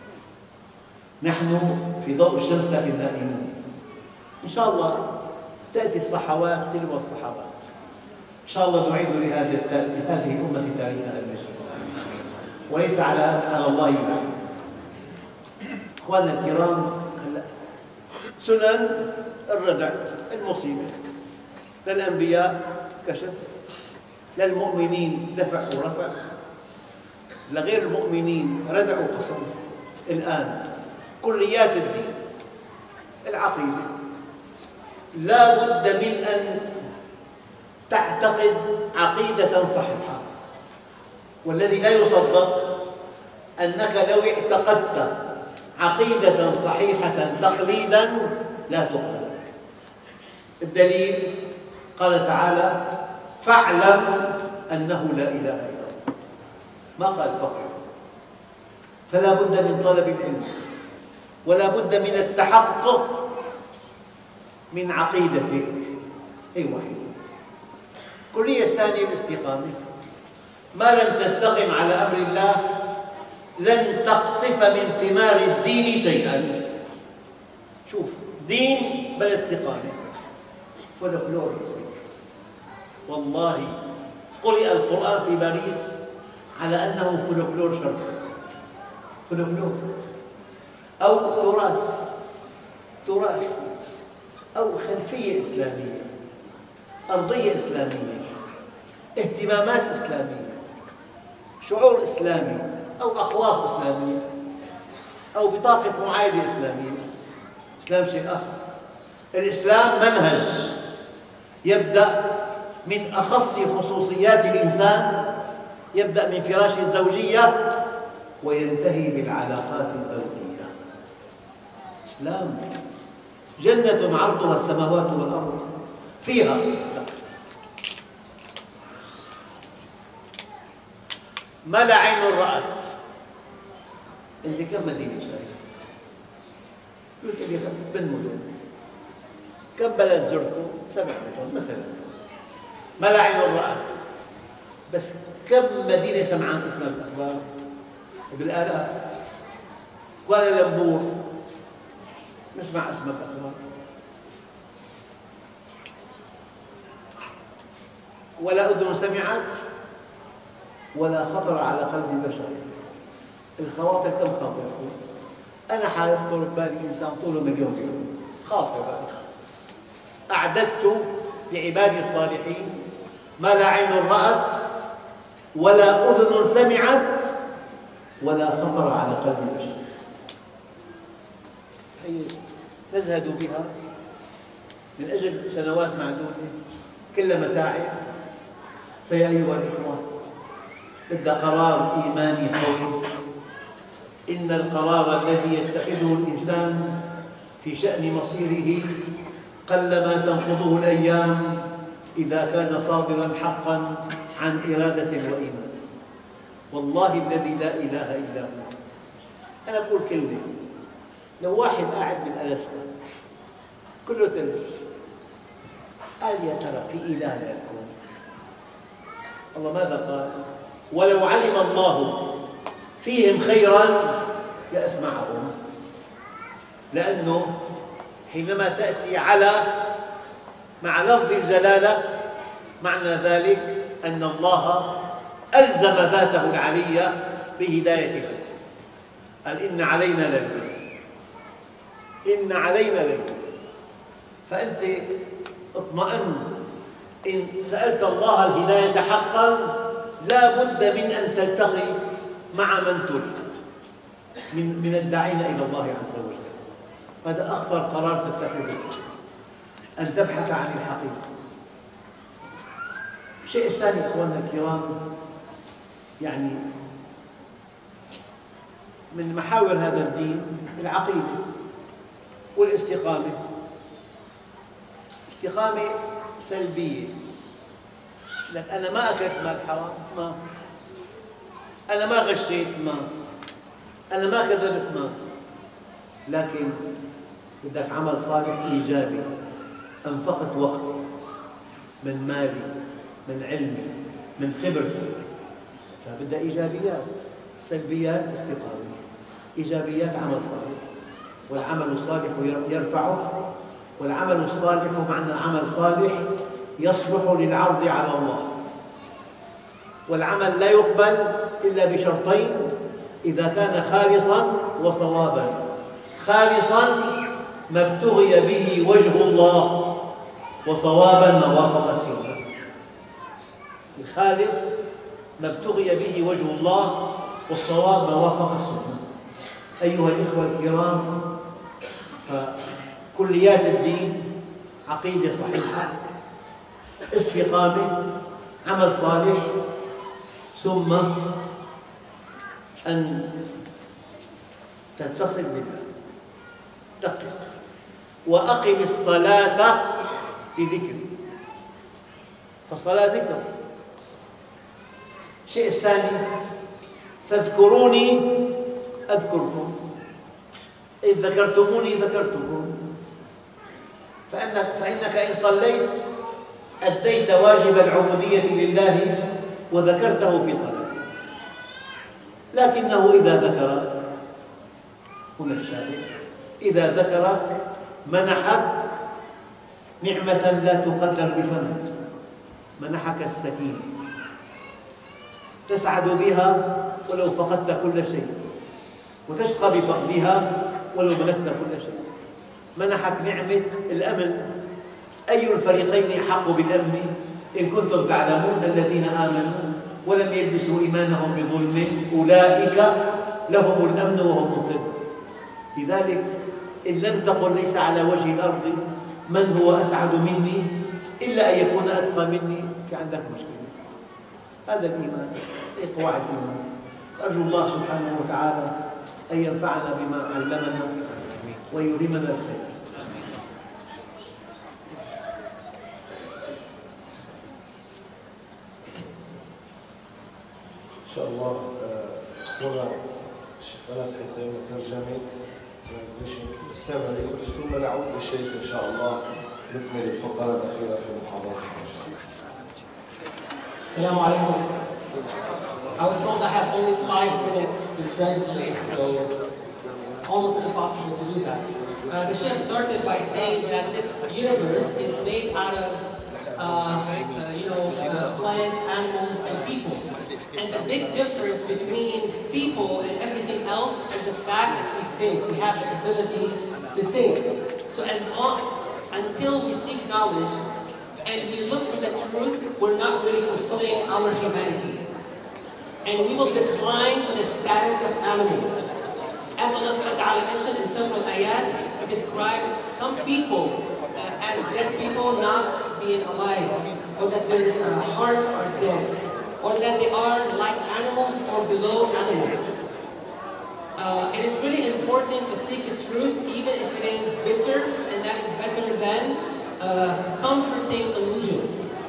نحن في ضوء الشمس لكن نائمون. إن شاء الله تأتي الصحوات تلو الصحابات، إن شاء الله نعيد لهذه الأمة تاريخها المجيد، وليس على الله بعيد. أخواننا الكرام، سنن الردع المصيبة، للأنبياء كشف، للمؤمنين دفع ورفع، لغير المؤمنين ردع وقصر. الآن كليات الدين، العقيدة، لا بد من أن تعتقد عقيدة صحيحة، والذي لا يصدق أنك لو اعتقدت عقيدة صحيحة تقليداً لا تقبل. الدليل قال تعالى فاعلم أنه لا إله إلا الله، ما قال فقط. فلا بد من طلب العلم، ولا بد من التحقق من عقيدتك. أي واحد. كلية الثانية الاستقامة. ما لم تستقم على أمر الله لن تقطف من ثمار الدين شيئا. شوف، دين بلا استقامة فلكلور. والله قرئ القرآن في باريس على أنه فلكلور شرقي، فلكلور أو تراث أو خلفية إسلامية، أرضية إسلامية، اهتمامات إسلامية، شعور إسلامي أو أقواس إسلامية. أو بطاقة معايدة إسلامية. الإسلام شيء آخر. الإسلام منهج يبدأ من أخص خصوصيات الإنسان، يبدأ من فراش الزوجية وينتهي بالعلاقات الزوجية. إسلام جنة عرضها السماوات والأرض فيها ما لا عين رأت. أنت كم مدينة شايفة؟ قلت لي 5 مدن. كم بلد زرته؟ 7 مدن مثلا، ما لا عين رأت. بس كم مدينة سمعان اسمها بالأخبار؟ بالآلاف. كوالالمبور نسمع اسمها بالأخبار، ولا أذن سمعت ولا خطر على قلب البشر. الخواطر كم خاطر؟ أنا حيخطر ببالي إنسان طوله 1,000,000 يوم، خاطر بالي. أعددت لعبادي الصالحين ما لا عين رأت ولا أذن سمعت ولا خطر على قلب البشر. هي نزهد بها من أجل سنوات معدودة، كل متاعب. فيا أيها الإخوة، بدأ قرار إيماني قوي. إن القرار الذي يتخذه الإنسان في شأن مصيره قلما تنقضه الأيام إذا كان صادراً حقاً عن إرادة وإيمان. والله الذي لا إله إلا هو. أنا بقول كلمة، لو واحد قاعد بالألاسكا كله ثلج، قال يا ترى في إله لا يكون؟ الله ماذا قال؟ ولو علم الله فيهم خيراً لأسمعهم. لأنه حينما تأتي على مع لفظ الجلالة معنى ذلك أن الله ألزم ذاته العلية بهداية خلقه. قال إن علينا للهدى، إن علينا للهدى. فأنت اطمئن، إن سألت الله الهداية حقاً لا بد من أن تلتقي مع من تريد من الداعين إلى الله عز وجل. هذا أخطر قرار تتخذه، أن تبحث عن الحقيقة. الشيء الثاني إخواننا الكرام، يعني من محاور هذا الدين العقيدة والاستقامة. استقامة سلبية، لك أنا ما أكلت مال حرام، ما أنا ما غشيت، ما أنا ما كذبت، ما. لكن بدك عمل صالح إيجابي، أنفقت وقتي من مالي من علمي من خبرتي، فبدها إيجابيات. سلبيات استقامة، إيجابيات عمل صالح. والعمل الصالح يرفعه، والعمل الصالح معنى عمل صالح يصلح للعرض على الله. والعمل لا يقبل إلا بشرطين: إذا كان خالصاً وصواباً. خالصاً ما ابتغي به وجه الله، وصواباً ما وافق السنة. الخالص ما ابتغي به وجه الله، والصواب ما وافق السنة. أيها الإخوة الكرام، فكليات الدين: عقيدة صحيحة، استقامة، عمل صالح، ثم أن تتصل بالله، دقق. وأقم الصلاة لذكري، فالصلاة ذكر. الشيء الثاني: فاذكروني أذكركم، إذ ذكرتموني ذكرتكم. فإنك إن صليت أديت واجب العبودية لله وذكرته في صلاتك. لكنه إذا ذكرك، هنا الشاهد، إذا ذكرك منحك نعمة لا تقدر بفمك، منحك السكينة تسعد بها ولو فقدت كل شيء، وتشقى بفقدها ولو ملكت كل شيء. منحك نعمة الأمن. أي الفريقين أحق بالأمن إن كنتم تعلمون؟ الذين آمنوا ولم يلبسوا إيمانهم بظلم أولئك لهم الأمن وهم مهتدون. لذلك إن لم تقل ليس على وجه الأرض من هو أسعد مني إلا أن يكون أتقى مني، في عندك مشكلة. هذا الإيمان، قواعد الإيمان. أرجو الله سبحانه وتعالى أن ينفعنا بما علمنا ويلهمنا الخير. إن شاء الله أخونا الشيخ أنس حسين ترجمة السمري، ثم نعود للشيخ إن شاء الله نكمل الفقرة الأخيرة في المحاضرة. السلام عليكم. I was told I have only 5 minutes to translate, so it's almost impossible to do that. The Sheikh started by saying that this universe is made out of plants, animals, and people. And the big difference between people and everything else is the fact that we think. We have the ability to think. So until we seek knowledge and we look for the truth, we're not really fulfilling our humanity. And we will decline to the status of animals. As Allah subhanahu wa ta'ala mentioned in several ayat, it describes some people as dead people not being alive, or that their hearts are dead, or that they are like animals or below animals. It is really important to seek the truth, even if it is bitter, and that is better than comforting illusion.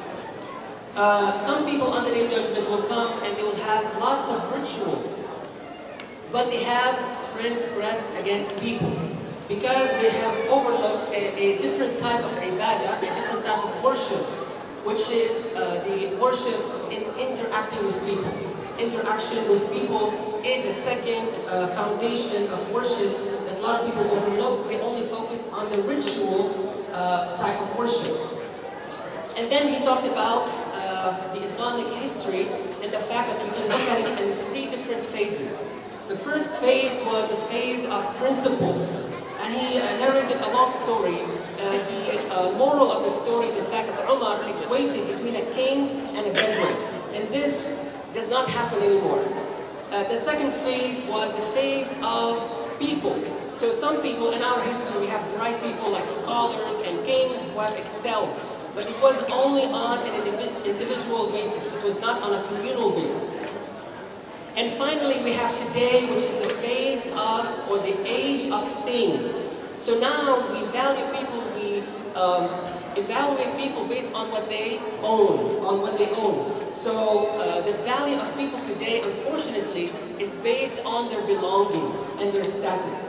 Some people on the Day of Judgment will come and they will have lots of rituals, but they have transgressed against people because they have overlooked a different type of ibadah, a different type of worship, which is the worship in interacting with people. Interaction with people is a second foundation of worship that a lot of people overlook. They only focus on the ritual type of worship. And then he talked about the Islamic history and the fact that we can look at it in 3 different phases. The first phase was a phase of principles, and he narrated a long story. The moral of the story is the fact that Umar equated between a king and a Bedouin, and this does not happen anymore. The second phase was a phase of people. So some people in our history, we have bright people like scholars and kings who have excelled. But it was only on an individual basis. It was not on a communal basis. And finally, we have today, which is a phase of, or the age of things. So now we value people, we evaluate people based on what they own, So the value of people today, unfortunately, is based on their belongings and their status.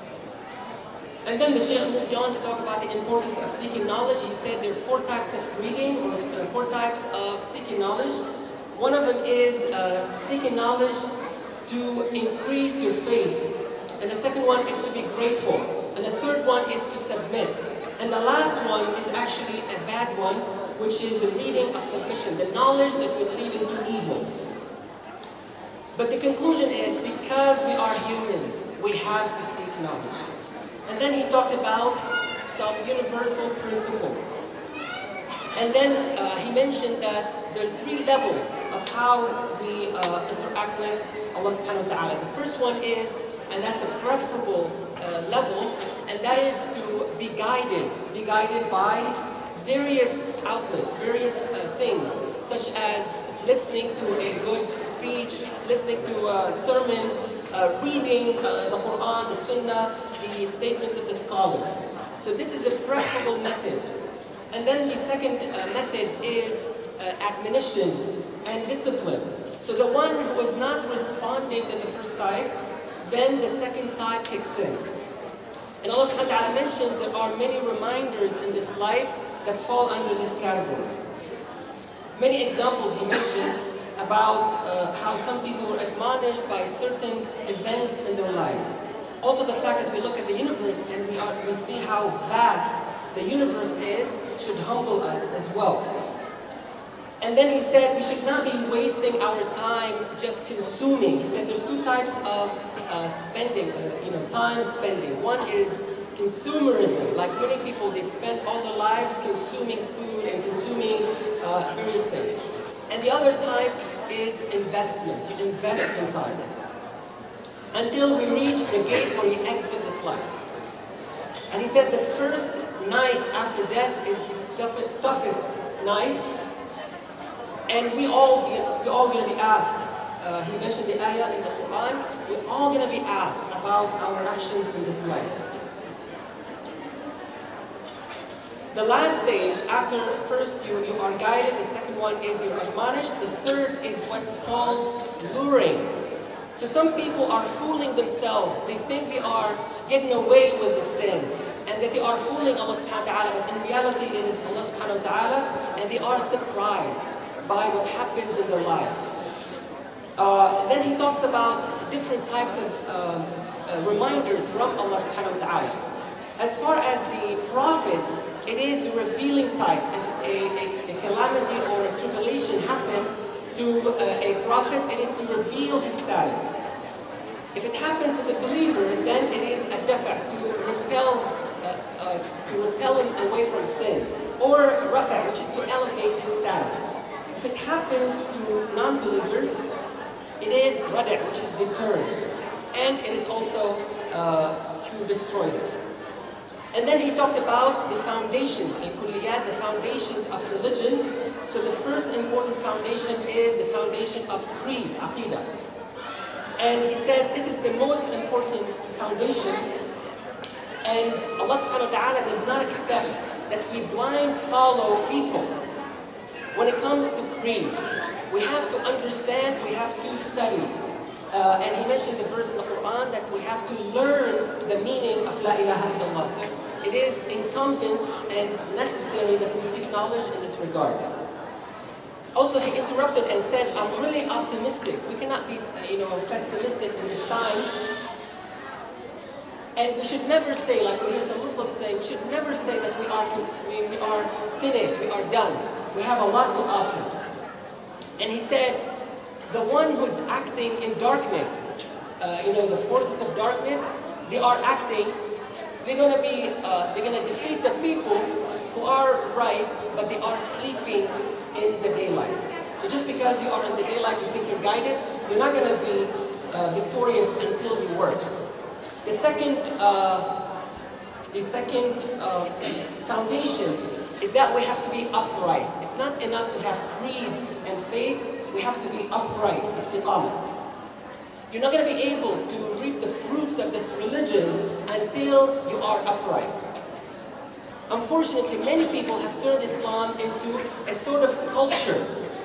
And then the Sheikh moved on to talk about the importance of seeking knowledge. He said there are 4 types of reading, or 4 types of seeking knowledge. One of them is seeking knowledge to increase your faith. And the second one is to be grateful. And the third one is to submit. And the last one is actually a bad one, which is the reading of submission, the knowledge that will lead into evil. But the conclusion is, because we are humans, we have to seek knowledge. And then he talked about some universal principles. And then he mentioned that there are 3 levels of how we interact with Allah subhanahu wa ta'ala. The first one is, and that's a preferable level, and that is to be guided by various outlets, various things, such as listening to a good speech, listening to a sermon, reading the Quran, the Sunnah, the statements of the scholars. So this is a preferable method. And then the second method is admonition and discipline. So the one who is not responding to the first type, then the second type kicks in. And Allah subhanahu wa ta'ala mentions there are many reminders in this life that fall under this category. Many examples he mentioned about how some people were admonished by certain events in their lives. Also the fact that we look at the universe and we see how vast the universe is should humble us as well. And then he said we should not be wasting our time just consuming. He said there's 2 types of spending, time spending. One is consumerism, like many people, they spend all their lives consuming food and consuming various things. And the other type is investment. You invest in time. Until we reach the gate where you exit the this life. And he said the first night after death is the toughest night. And we all going to be asked. He mentioned the ayah in the Quran. We're all going to be asked about our actions in this life. The last stage, after first you are guided, the second one is you're admonished, the third is what's called luring. So some people are fooling themselves. They think they are getting away with the sin and that they are fooling Allah subhanahu wa ta'ala, but in reality it is Allah subhanahu wa ta'ala, and they are surprised by what happens in their life. Then he talks about different types of reminders from Allah subhanahu wa ta'ala. As far as the prophets, it is the revealing type. If a calamity or a tribulation happen to a prophet, it is to reveal his status. If it happens to the believer, then it is a dafa, to repel him away from sin. Or rafa, which is to elevate his status. If it happens to non-believers, it is rada', which is deterrence. And it is also to destroy them. And then he talked about the foundations, the foundations of religion. So the first important foundation is the foundation of creed, aqidah. And he says this is the most important foundation. And Allah subhanahu wa ta'ala does not accept that we blind follow people. When it comes to creed, we have to understand, we have to study. And he mentioned the verse in the Quran that we have to learn the meaning of La ilaha illallah. So it is incumbent and necessary that we seek knowledge in this regard. Also, he interrupted and said, I'm really optimistic. We cannot be pessimistic in this time. And we should never say, like we hear some Muslims say, we should never say that we are finished, we are done. We have a lot to offer. And he said, the one who's acting in darkness, the forces of darkness, they are acting. They're gonna defeat the people who are right, but they are sleeping in the daylight. So just because you are in the daylight, you think you're guided, you're not gonna be victorious until you work. The second foundation is that we have to be upright. It's not enough to have creed and faith. We have to be upright, istiqamah. You're not going to be able to reap the fruits of this religion until you are upright. Unfortunately, many people have turned Islam into a sort of culture.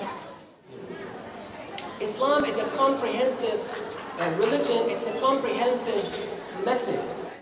Islam is a comprehensive religion, it's a comprehensive method.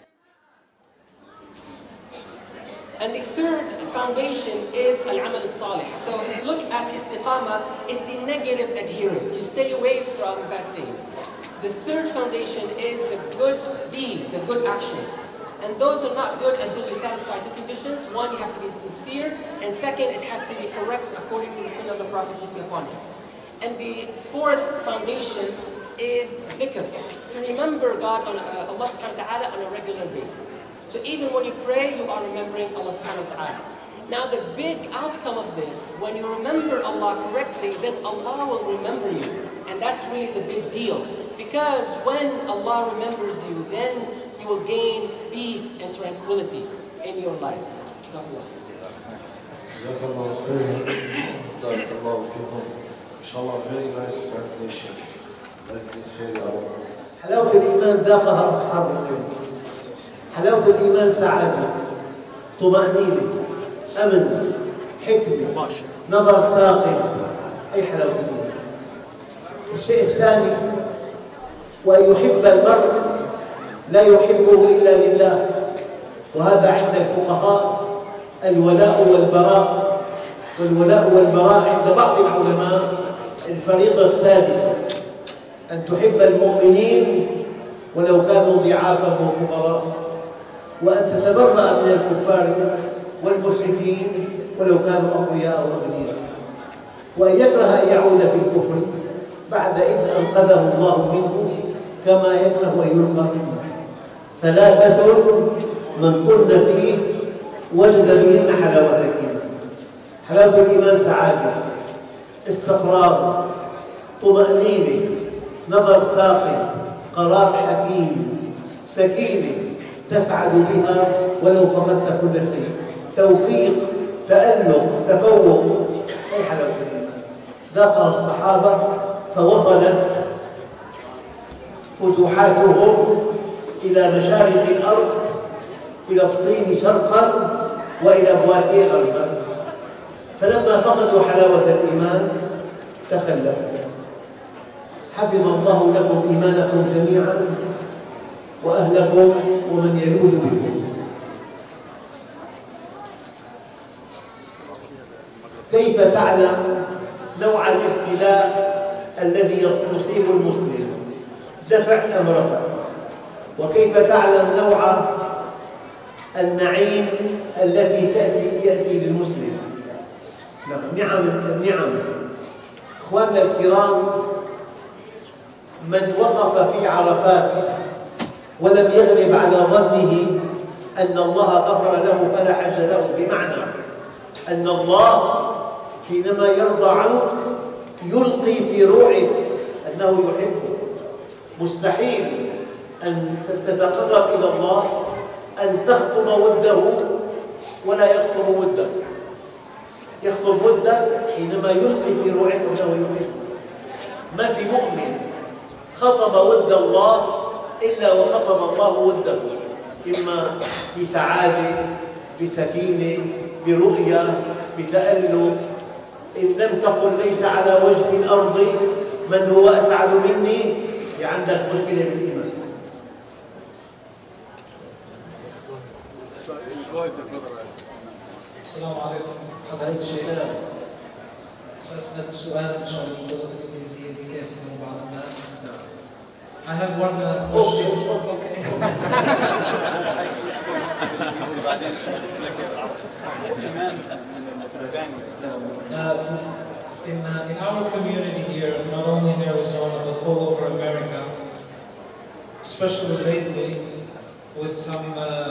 And the third foundation is al-amal al-salih. So if you look at istiqamah, it's the negative adherence. You stay away from bad things. The third foundation is the good deeds, the good actions. And those are not good until you satisfy two conditions. One, you have to be sincere. And second, it has to be correct according to the sunnah of the Prophet, peace be upon him. And the fourth foundation is dhikr, to remember God, Allah subhanahu wa ta'ala on a regular basis. So even when you pray, you are remembering Allah subhanahu wa ta'ala. Now the big outcome of this, when you remember Allah correctly, then Allah will remember you. And that's really the big deal. Because when Allah remembers you, then you will gain peace and tranquility in your life. Inshallah, very nice translation. حلاوة الإيمان ذاقها أصحاب العلم. حلاوة الإيمان سعادة، طمأنينة، أمن، حكمة، نظر ساقي، أي حلاوة الإيمان. الشيء الثاني، وأن يحب المرء لا يحبه إلا لله، وهذا عند الفقهاء الولاء والبراء، والولاء والبراء عند بعض العلماء الفريضة السادسة، أن تحب المؤمنين ولو كانوا ضعافا وفقراء، وأن تتبرأ من الكفار والمشركين ولو كانوا أقوياء وأغنياء، وأن يكره أن يعود في الكفر بعد إذ أنقذه الله منه كما يكره أن يلقى في النار. ثلاثة من كن فيه وجد بهن حلاوة الإيمان. حلاوة الإيمان سعادة، استقرار، طمأنينة، نظر ساقي، قرار حكيم، سكينة، تسعد بها ولو فقدت كل شيء. توفيق، تألق، تفوق، أي حلاوة الإيمان ذاقها الصحابة فوصلت فتوحاتهم إلى مشارق الأرض، إلى الصين شرقا وإلى بواتيه غربا. فلما فقدوا حلاوة الإيمان تخلفوا. حفظ الله لكم إيمانكم جميعا وأهلكم ومن يلوذ بكم. كيف تعلم نوع الابتلاء الذي يصيب المسلم؟ دفع أم رفع؟ وكيف تعلم نوع النعيم الذي يأتي للمسلم؟ النعم. إخواننا الكرام، من وقف في عرفات ولم يغلب على ظنه أن الله غفر له فلا حج له، بمعنى أن الله حينما يرضى عنك يلقي في روعك أنه يحبك. مستحيل أن تتقرب إلى الله أن تخطب وده ولا يخطب ودك. يخطب ودك حينما يلقي في روعك أنه يحبك. ما في مؤمن خطب ود الله إلا وخطب الله وده، إما بسعادة، بسكينة، برؤية، بتألق. إن لم تقل ليس على وجه الأرض من هو أسعد مني، عندك مشكلة بالإيمان. السلام عليكم حضرة الشيخ. أسأل السؤال إن شاء الله باللغة الإنجليزية لكي يفهموا بعض الناس. I have one question. In our community here, not only in Arizona but all over America, especially lately, with some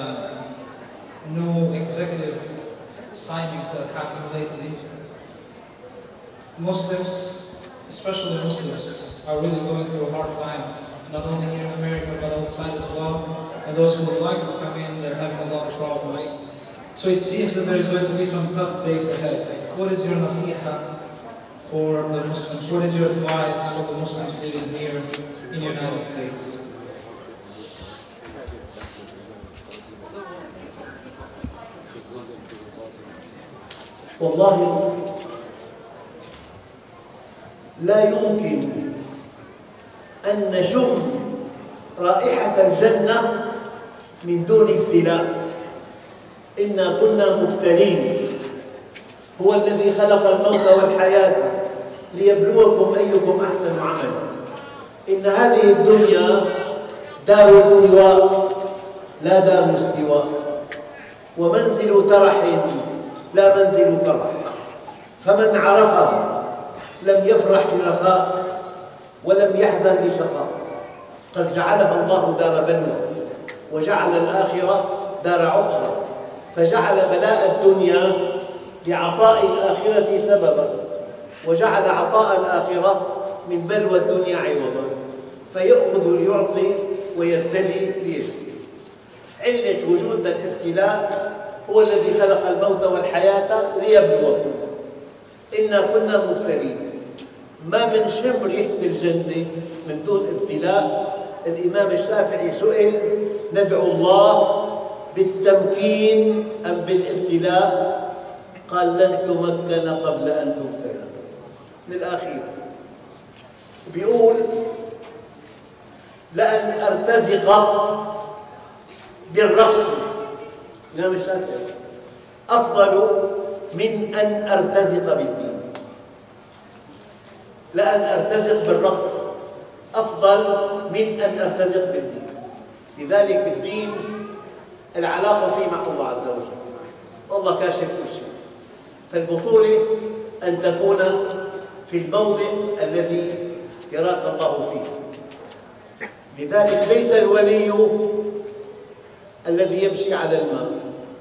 new executive signings that happened lately, Muslims, especially Muslims, are really going through a hard time, not only here in America but outside as well. And those who would like to come in, they're having a lot of problems. So it seems that there's going to be some tough days ahead. What is your nasiha for the Muslims? What is your advice for the Muslims living here in the United States? والله لا يمكن أن نشم رائحة الجنة من دون ابتلاء. إنا كنا مبتلين. هو الذي خلق الموت والحياة ليبلوكم أيكم أحسن عملا. إن هذه الدنيا دار التواء لا دار استواء، ومنزل ترح لا منزل فرح. فمن عرفها لم يفرح برخاء ولم يحزن لشقاء. قد جعلها الله دار بلوى وجعل الآخرة دار عقبى، فجعل بلاء الدنيا لعطاء الآخرة سببا، وجعل عطاء الآخرة من بلوى الدنيا عوضا، فيأخذ ليعطي ويبتلي ليجزي. علة وجودنا الابتلاء هو الذي خلق الموت والحياة ليبلوكم. إنا كنا مبتلين. ما من شم ريحة الجنة من دون ابتلاء. الإمام الشافعي سئل: ندعو الله بالتمكين أم بالابتلاء؟ قال: لن تمكن قبل أن تبتلى. للآخير بيقول: لأن أرتزق بالرقص، الإمام الشافعي، أفضل من أن أرتزق بالدين. لأن أرتزق بالرقص أفضل من أن أرتزق بالدين. لذلك الدين العلاقة فيه مع الله عز وجل، الله كاشف كل شيء. فالبطولة أن تكون في الموضع الذي يراك الله فيه. لذلك ليس الولي الذي يمشي على الماء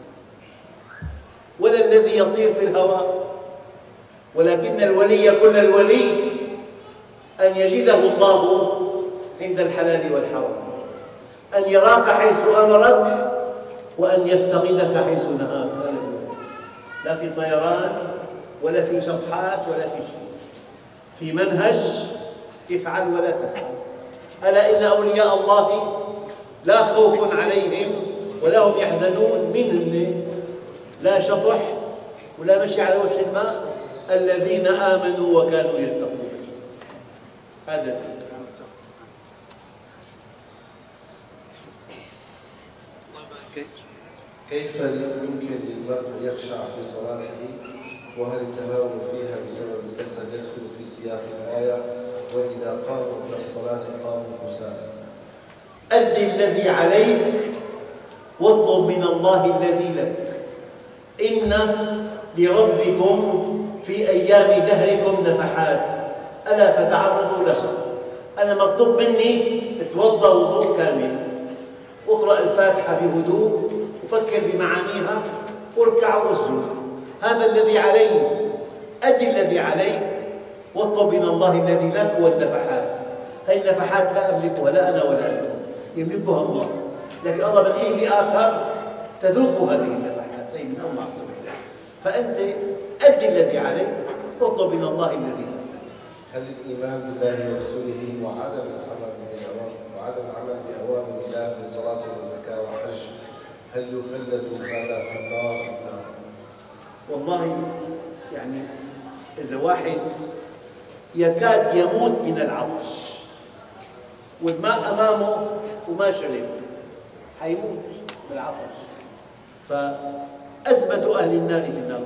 ولا الذي يطير في الهواء، ولكن الولي كل الولي أن يجده الله عند الحلال والحرام، أن يراك حيث أمرك وأن يفتقدك حيث نهاك. لا في طيران ولا في شطحات ولا في شيء، في منهج افعل ولا تفعل. ألا إن أولياء الله لا خوف عليهم ولا هم يحزنون. من هن؟ لا شطح ولا مشي على وجه الماء، الذين آمنوا وكانوا يتقون. هذا كيف يمكن للمرء يخشع في صلاته وهل التهاون فيها بسبب الكسل يدخل في سياق الآية وإذا قاموا إلى الصلاة قاموا كسالى؟ أد الذي عليك واطلب من الله الذي لك. إن لربكم في أيام دهركم نفحات ألا فتعرضوا لها. أنا مطلوب مني اتوضأ وضوء كامل، اقرأ الفاتحة بهدوء وفكر بمعانيها واركع واسجد. هذا الذي علي. أد الذي عليك واطلب من الله الذي لك. والنفحات، هذه النفحات لا أملكها لا أنا ولا أنت، يملكها الله، لكن الله من حين لآخر تذوق هذه النفحات، هي من الله. فأنت أد الذي عليك واطلب من الله الذي لك. هل الإيمان بالله ورسوله وعدم العمل بأوامر الله من صلاة وزكاة وحج هل يخلد هذا في النار؟ والله يعني إذا واحد يكاد يموت من العطش والماء أمامه وما شرب حيموت من العطش، فأزمة أهل النار في النار.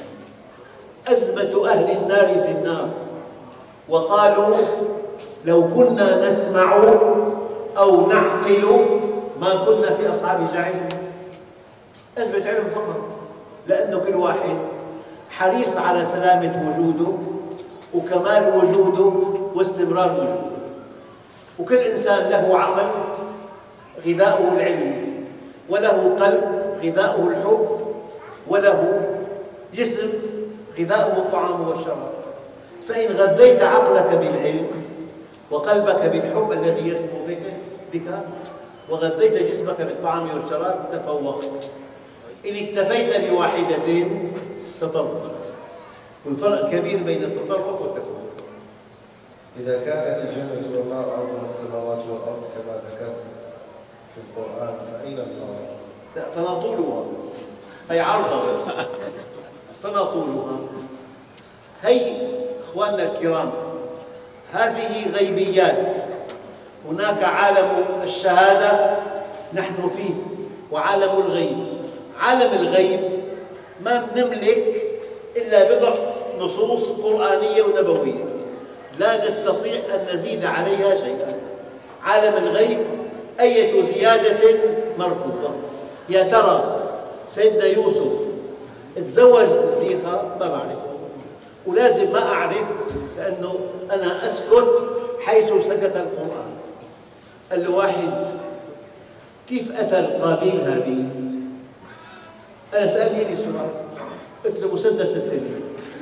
أزمة أهل النار في النار. وقالوا لو كنا نسمع أو نعقل ما كنا في أصحاب الجحيم. أزمة علم فقط، لأنه كل واحد حريص على سلامة وجوده وكمال وجوده واستمرار وجوده. وكل إنسان له عقل غذاؤه العلم، وله قلب غذاؤه الحب، وله جسم غذاؤه الطعام والشراب. فإن غذيت عقلك بالعلم وقلبك بالحب الذي يسمو بك وغذيت جسمك بالطعام والشراب تفوقت. إن اكتفيت بواحدة تطرق، والفرق كبير بين التطرق والتفوق. إذا كانت الجنة والنار عرضها السماوات والأرض كما ذكرت في القرآن فأين النار؟ فما طولها؟ أي عرضها فما طولها؟ هي إخواننا الكرام، هذه غيبيات. هناك عالم الشهادة نحن فيه وعالم الغيب. عالم الغيب ما نملك إلا بضع نصوص قرآنية ونبوية لا نستطيع أن نزيد عليها شيئا. عالم الغيب أية زيادة مرفوضة. يا ترى سيدنا يوسف تزوج زليخة؟ ما بعرف، ولازم ما أعرف، لأنه أنا أسكت حيث سكت القرآن. قال له واحد كيف أتى القابيل هابيل؟ أنا سألني سؤال، قلت له مسدس التلميذ.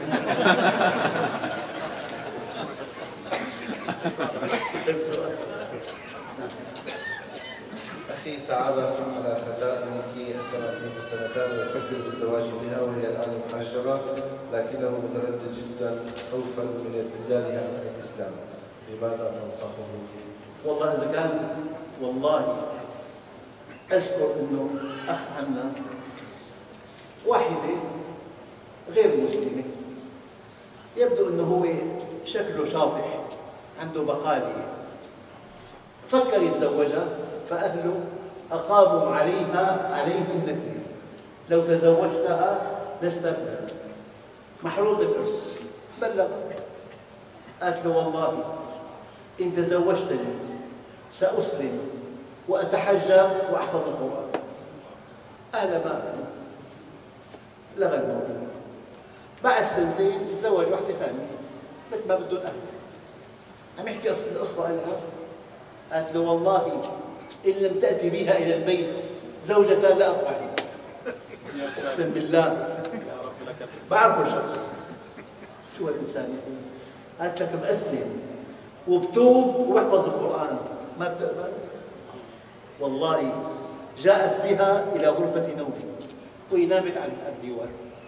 أخي تعرف على فتاة بنتي أسلمت منذ سنتان ويفكر بالزواج بها وهي الآن محجبة، لكنه متردد جدا خوفا من ارتدادها عن الإسلام، لماذا تنصحه؟ والله إذا كان والله أذكر أنه أخ عنا واحدة غير مسلمة، يبدو أنه هو شكله شاطح عنده بقالة، فكر يتزوجها، فأهله أقاموا عليه النكير، لو تزوجتها نستبدل محروق الإرث. بلغ، قالت له والله إن تزوجتني سأسلم وأتحجب وأحفظ القرآن. أهلا ما لغى الموضوع. بعد سنتين تزوج واحدة ثانية مثل ما بده الأهل. عم يحكي القصة لها، قالت له والله إن لم تأتي بها إلى البيت زوجتها لا أبقى فيها. أقسم بالله بعرفه شخص شو هالإنسان يعني. قالت لك بأسلم وبتوب وبحفظ القرآن، ما بتقبل؟ والله جاءت بها إلى غرفة نومه وهي نامت على الديوان.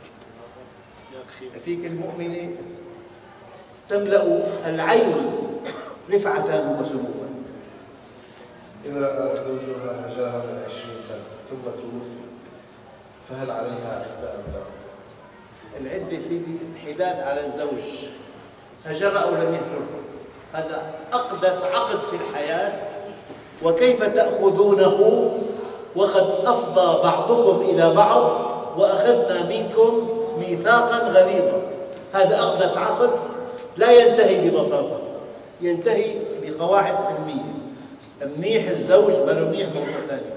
فيك المؤمنة تملأ العين رفعة وسرورا. امرأة زوجها هجرها من 20 سنة ثم توفي، فهل عليها عدة أم لا؟ العدة سيدي حداد على الزوج، هجر أو لم يهجر، هذا أقدس عقد في الحياة. وكيف تأخذونه وقد أفضى بعضكم إلى بعض وأخذنا منكم ميثاقا غليظا. هذا أقدس عقد لا ينتهي ببساطة، ينتهي بقواعد علمية. منيح الزوج ما له منيح موضوع ثاني.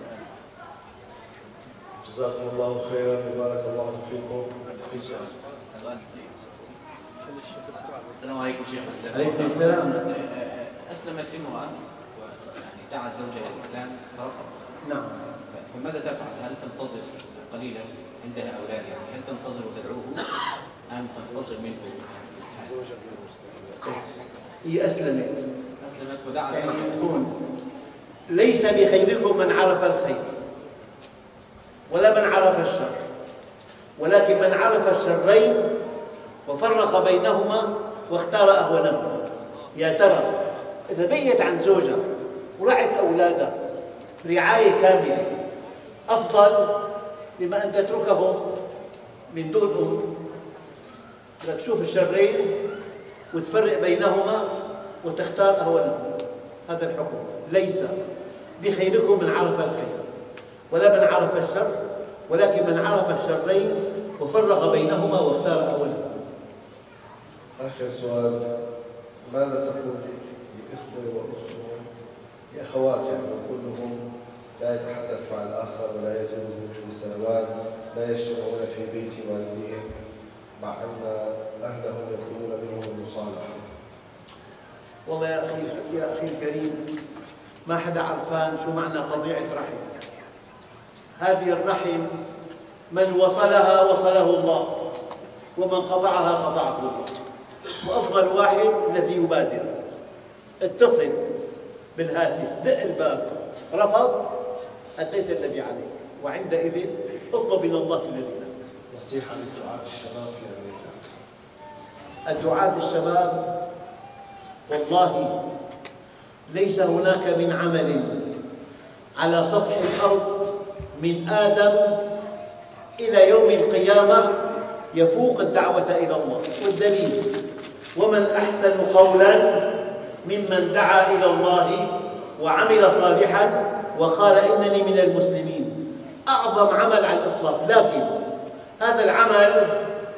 جزاكم الله خيرا وبارك الله فيكم. السلام عليكم شيخ. عليكم السلام. أسلمت امرأة دعت زوجها إلى الإسلام فرفض. نعم. فماذا تفعل؟ هل تنتظر قليلا عندها أولاد يعني؟ هل تنتظر وتدعوه أم تنتظر منه؟ هي أسلمت ودعت يعني تكون ليس بخيركم من عرف الخير ولا من عرف الشر، ولكن من عرف الشرين وفرق بينهما واختار أهونهما. يا ترى إذا بقيت عن زوجها ورعت أولادها رعاية كاملة أفضل مما أن تتركهم من دون أم، بدك تشوف الشرين وتفرق بينهما وتختار أهونهما. هذا الحكم. ليس بخيركم من عرف الخير ولا من عرف الشر، ولكن من عرف الشرين وفرق بينهما واختار أهونهما. آخر سؤال، ماذا تقول لإخوة لأخوات يعني كلهم لا يتحدث مع الآخر ولا يزورهم لسنوات، لا يجتمعون في بيت والديهم مع أن أهلهم يطلبون منهم المصالحة؟ والله يا أخي الكريم، ما حدا عرفان شو معنى قطيعة رحم. هذه الرحم من وصلها وصله الله، ومن قطعها قطعه الله. وأفضل واحد الذي يبادر. اتصل بالهاتف، دق الباب، رفض أديت الذي عليك، وعندئذ اطلب من الله الذي لك. نصيحة لدعاة الشباب في أمريكا. الدعاة الشباب والله ليس هناك من عمل على سطح الأرض من آدم إلى يوم القيامة يفوق الدعوة إلى الله. والدليل: ومن أحسن قولاً ممن دعا إلى الله وعمل صالحاً وقال إنني من المسلمين. أعظم عمل على الإطلاق، لكن هذا العمل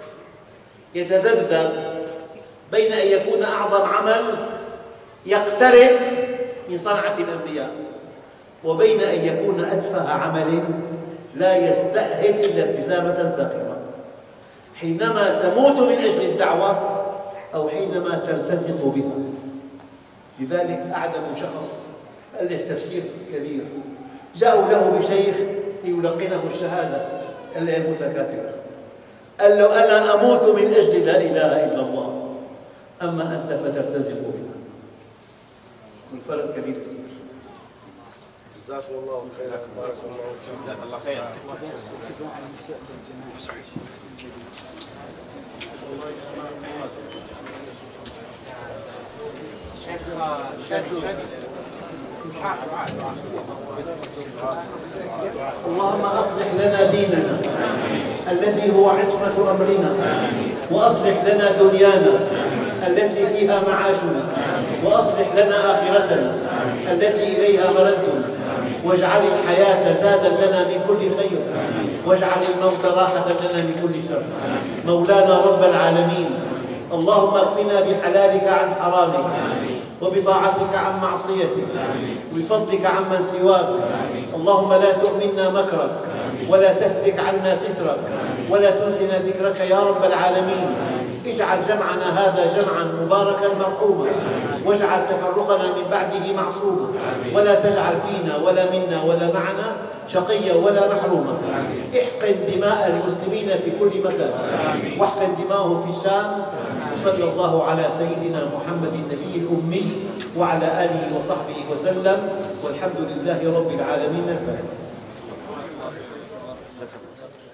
يتذبذب بين أن يكون أعظم عمل يقترب من صنعة الأنبياء وبين أن يكون أتفه عمل لا يستأهل إلا ابتسامة ساخرة. حينما تموت من أجل الدعوة أو حينما تلتصق بها. لذلك أعلم شخص ألف تفسير كبير، جاءوا له بشيخ ليلقنه الشهادة، قال له يموت كافرا. قال له أنا أموت من أجل لا إله إلا الله، أما أنت فتلتصق بها. الفرق كبير كثير. جزاكم الله خيرا. بارك الله فيكم. جزاك الله خير. اللهم أصلح لنا ديننا الذي هو عصمة أمرنا، وأصلح لنا دنيانا التي فيها معاشنا، وأصلح لنا آخرتنا التي إليها مردنا، واجعل الحياة زادا لنا من كل خير، واجعل الموت راحة لنا من كل شر. مولانا رب العالمين، اللهم اكفنا بحلالك عن حرامك، وبطاعتك عن معصيتك، وبفضلك عمن سواك. اللهم لا تؤمنا مكرك، ولا تهتك عنا سترك، ولا تنسنا ذكرك يا رب العالمين. اجعل جمعنا هذا جمعا مباركا مرحوما، واجعل تفرقنا من بعده معصوما، ولا تجعل فينا ولا منا ولا معنا شقيا ولا محروما. احقن دماء المسلمين في كل مكان، واحقن دماءهم في الشام. وصلى الله على سيدنا محمد النبي الأمي وعلى آله وصحبه وسلم، والحمد لله رب العالمين. الفاتحة. جزاك الله.